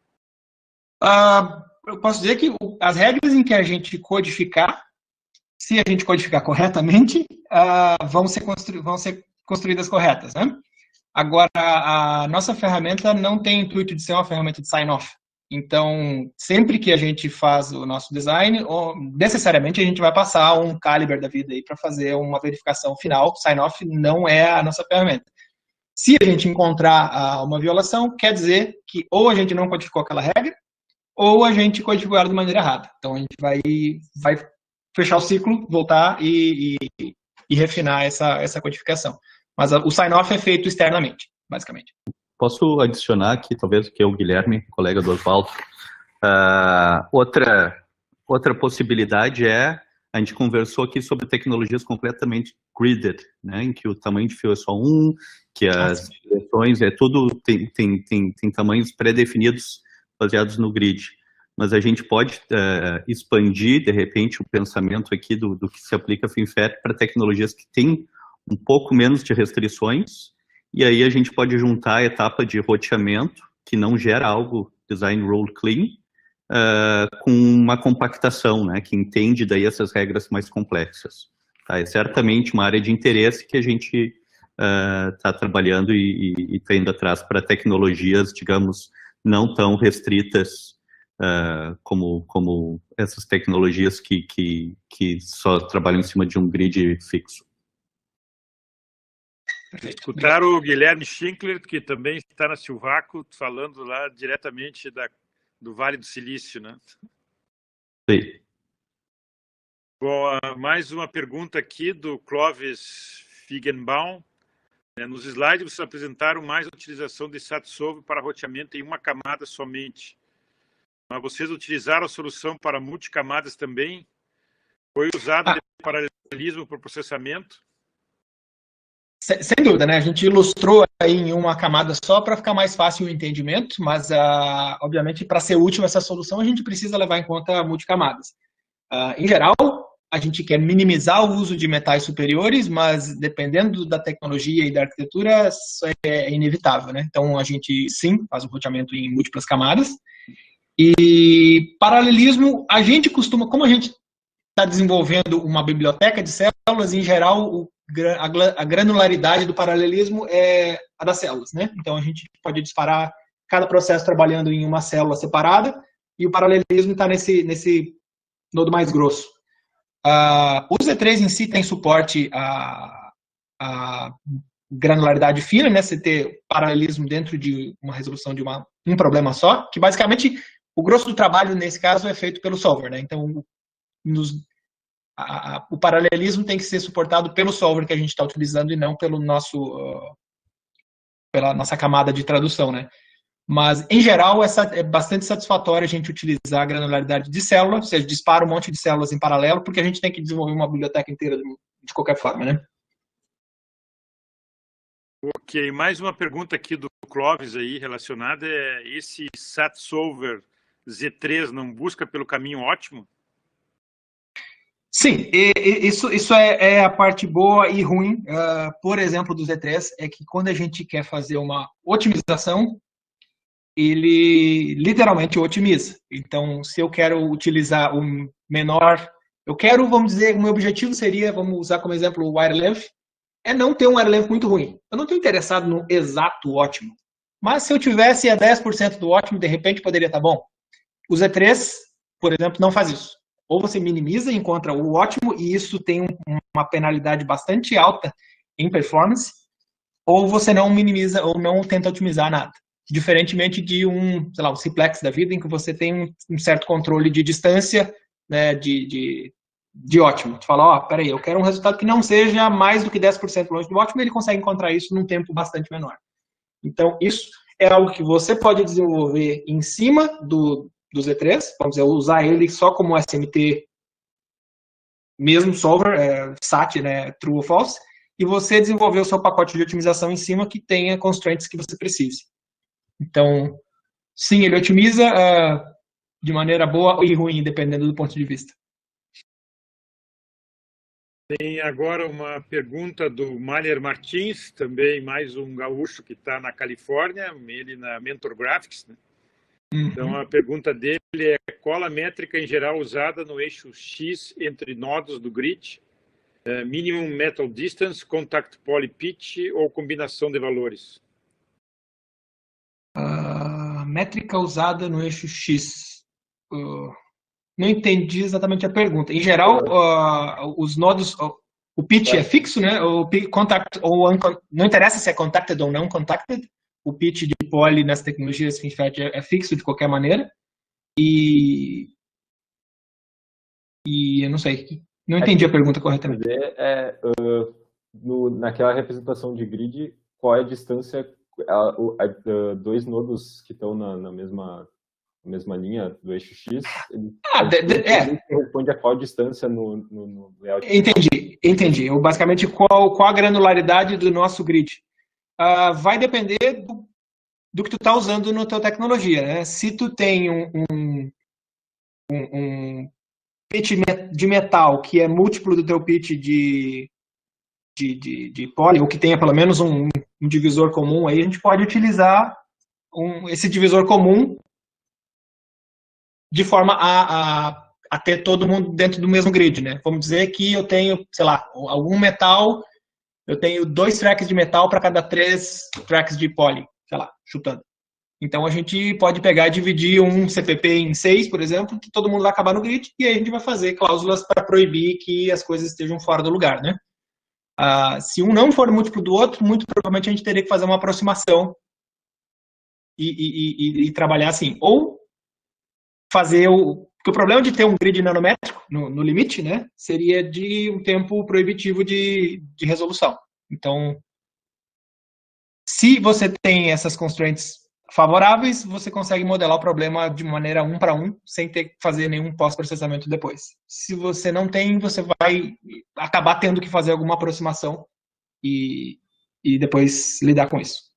Eu posso dizer que as regras em que a gente codificar, se a gente codificar corretamente, vão ser construídas corretas, né? Agora, a nossa ferramenta não tem intuito de ser uma ferramenta de sign-off. Então, sempre que a gente faz o nosso design, necessariamente a gente vai passar um Calibre da vida aí para fazer uma verificação final. Sign-off não é a nossa ferramenta. Se a gente encontrar uma violação, quer dizer que ou a gente não codificou aquela regra, ou a gente codificou ela de maneira errada. Então, a gente vai fechar o ciclo, voltar e refinar essa codificação. Mas o sign-off é feito externamente, basicamente. Posso adicionar aqui, talvez, que é o Guilherme, colega do Oswaldo. Outra possibilidade a gente conversou aqui sobre tecnologias completamente gridded, né, em que o tamanho de fio é só um, que as direções tem tamanhos pré-definidos baseados no grid. Mas a gente pode expandir, de repente, o pensamento aqui do que se aplica a FinFET para tecnologias que têm um pouco menos de restrições, e aí a gente pode juntar a etapa de roteamento, que não gera algo design rule clean, com uma compactação, né, que entende daí essas regras mais complexas. Tá? É certamente uma área de interesse que a gente está trabalhando e está indo atrás para tecnologias, digamos, não tão restritas como essas tecnologias que só trabalham em cima de um grid fixo. Escutaram o Guilherme Schinkler, que também está na Silvaco, falando lá diretamente do Vale do Silício, né? Sim. Bom, mais uma pergunta aqui do Clovis Figgenbaum. Nos slides vocês apresentaram mais a utilização de SAT-Solver para roteamento em uma camada somente. Mas vocês utilizaram a solução para multicamadas também? Foi usado de paralelismo para o processamento? Sem dúvida, né? A gente ilustrou aí em uma camada só para ficar mais fácil o entendimento, mas, obviamente, para ser útil essa solução, a gente precisa levar em conta multicamadas. Em geral, a gente quer minimizar o uso de metais superiores, mas dependendo da tecnologia e da arquitetura, isso é inevitável, né? Então, a gente, sim, faz o roteamento em múltiplas camadas. E paralelismo, a gente costuma, como a gente está desenvolvendo uma biblioteca de células, em geral, a granularidade do paralelismo é a das células, né? Então, a gente pode disparar cada processo trabalhando em uma célula separada e o paralelismo está nesse nodo mais grosso. O Z3 em si tem suporte a granularidade fina, né? Você ter paralelismo dentro de uma resolução de um problema só, que basicamente o grosso do trabalho nesse caso é feito pelo solver, né? Então, o paralelismo tem que ser suportado pelo solver que a gente está utilizando e não pela nossa camada de tradução, né? Mas, em geral, é bastante satisfatório a gente utilizar a granularidade de célula, ou seja, dispara um monte de células em paralelo, porque a gente tem que desenvolver uma biblioteca inteira de qualquer forma, né? Ok, mais uma pergunta aqui do Clovis aí, relacionada, esse SAT-Solver Z3 não busca pelo caminho ótimo? Sim, isso é a parte boa e ruim, por exemplo, do Z3, é que quando a gente quer fazer uma otimização, ele literalmente otimiza. Então, se eu quero utilizar o menor, vamos dizer, o meu objetivo seria, vamos usar como exemplo o wire length, é não ter um wire length muito ruim. Eu não estou interessado no exato ótimo, mas se eu tivesse a 10% do ótimo, de repente poderia estar bom. O Z3, por exemplo, não faz isso. Ou você minimiza e encontra o ótimo, e isso tem uma penalidade bastante alta em performance, ou você não minimiza ou não tenta otimizar nada. Diferentemente de um Ciplex da vida, em que você tem um certo controle de distância, né, de ótimo. Tu fala, peraí, eu quero um resultado que não seja mais do que 10% longe do ótimo, e ele consegue encontrar isso num tempo bastante menor. Então, isso é algo que você pode desenvolver em cima do Z3, vamos dizer, usar ele só como SMT mesmo solver, SAT, né, true ou false, e você desenvolver o seu pacote de otimização em cima que tenha constraints que você precise. Então, sim, ele otimiza de maneira boa e ruim, dependendo do ponto de vista. Tem agora uma pergunta do Mahler Martins, também mais um gaúcho que está na Califórnia, ele na Mentor Graphics, né? Então, a pergunta dele é: qual a métrica em geral usada no eixo X entre nodos do grid? Minimum metal distance, contact poly pitch ou combinação de valores? Métrica usada no eixo X. Não entendi exatamente a pergunta. Em geral, os nodos, o pitch é fixo, né? O contact ou não interessa se é contacted ou não contacted. O pitch de poly nas tecnologias FinFET é fixo de qualquer maneira. E eu não sei. Não entendi a pergunta corretamente. Naquela representação de grid, qual é a distância? Dois nodos que estão na mesma linha do eixo X, ele corresponde a qual distância no layout? Entendi. Basicamente, qual a granularidade do nosso grid? Vai depender do que tu está usando na tua tecnologia, né? Se tu tem um pitch de metal que é múltiplo do teu pitch de poly, ou que tenha pelo menos um divisor comum, aí a gente pode utilizar esse divisor comum de forma a ter todo mundo dentro do mesmo grid, né? Vamos dizer que eu tenho, sei lá, algum metal, eu tenho 2 tracks de metal para cada 3 tracks de poly, sei lá, chutando. Então a gente pode pegar e dividir um CPP em 6, por exemplo, que todo mundo vai acabar no grid, e aí a gente vai fazer cláusulas para proibir que as coisas estejam fora do lugar, né? Se um não for múltiplo do outro, muito provavelmente a gente teria que fazer uma aproximação e trabalhar assim. Ou fazer porque o problema de ter um grid nanométrico no limite, né, seria de um tempo proibitivo de resolução. Então, se você tem essas constraints favoráveis, você consegue modelar o problema de maneira 1 para 1, sem ter que fazer nenhum pós-processamento depois. Se você não tem, você vai acabar tendo que fazer alguma aproximação e depois lidar com isso.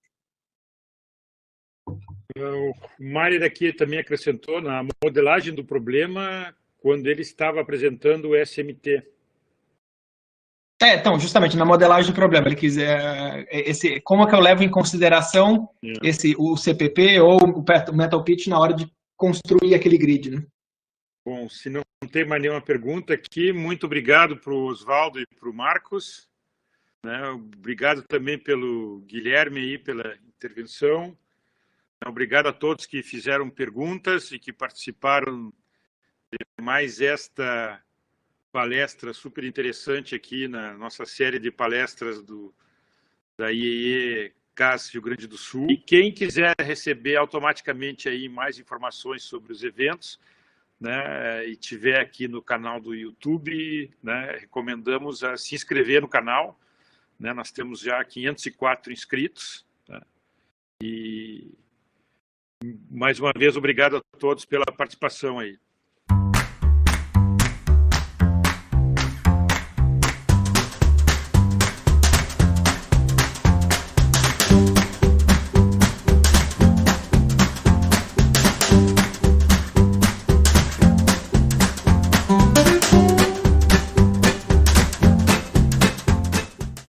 O Mário aqui também acrescentou na modelagem do problema quando ele estava apresentando o SMT. Então, justamente, na modelagem do problema, ele quis como é que eu levo em consideração o CPP ou o metal pitch na hora de construir aquele grid, né? Bom, se não tem mais nenhuma pergunta aqui, muito obrigado para o Oswaldo e para o Marcos, né? Obrigado também pelo Guilherme aí pela intervenção. Obrigado a todos que fizeram perguntas e que participaram de mais esta palestra super interessante aqui na nossa série de palestras da IEE CAS Rio Grande do Sul. E quem quiser receber automaticamente aí mais informações sobre os eventos, né, e tiver aqui no canal do YouTube, né, recomendamos a se inscrever no canal, né? Nós temos já 504 inscritos, tá? E mais uma vez, obrigado a todos pela participação aí.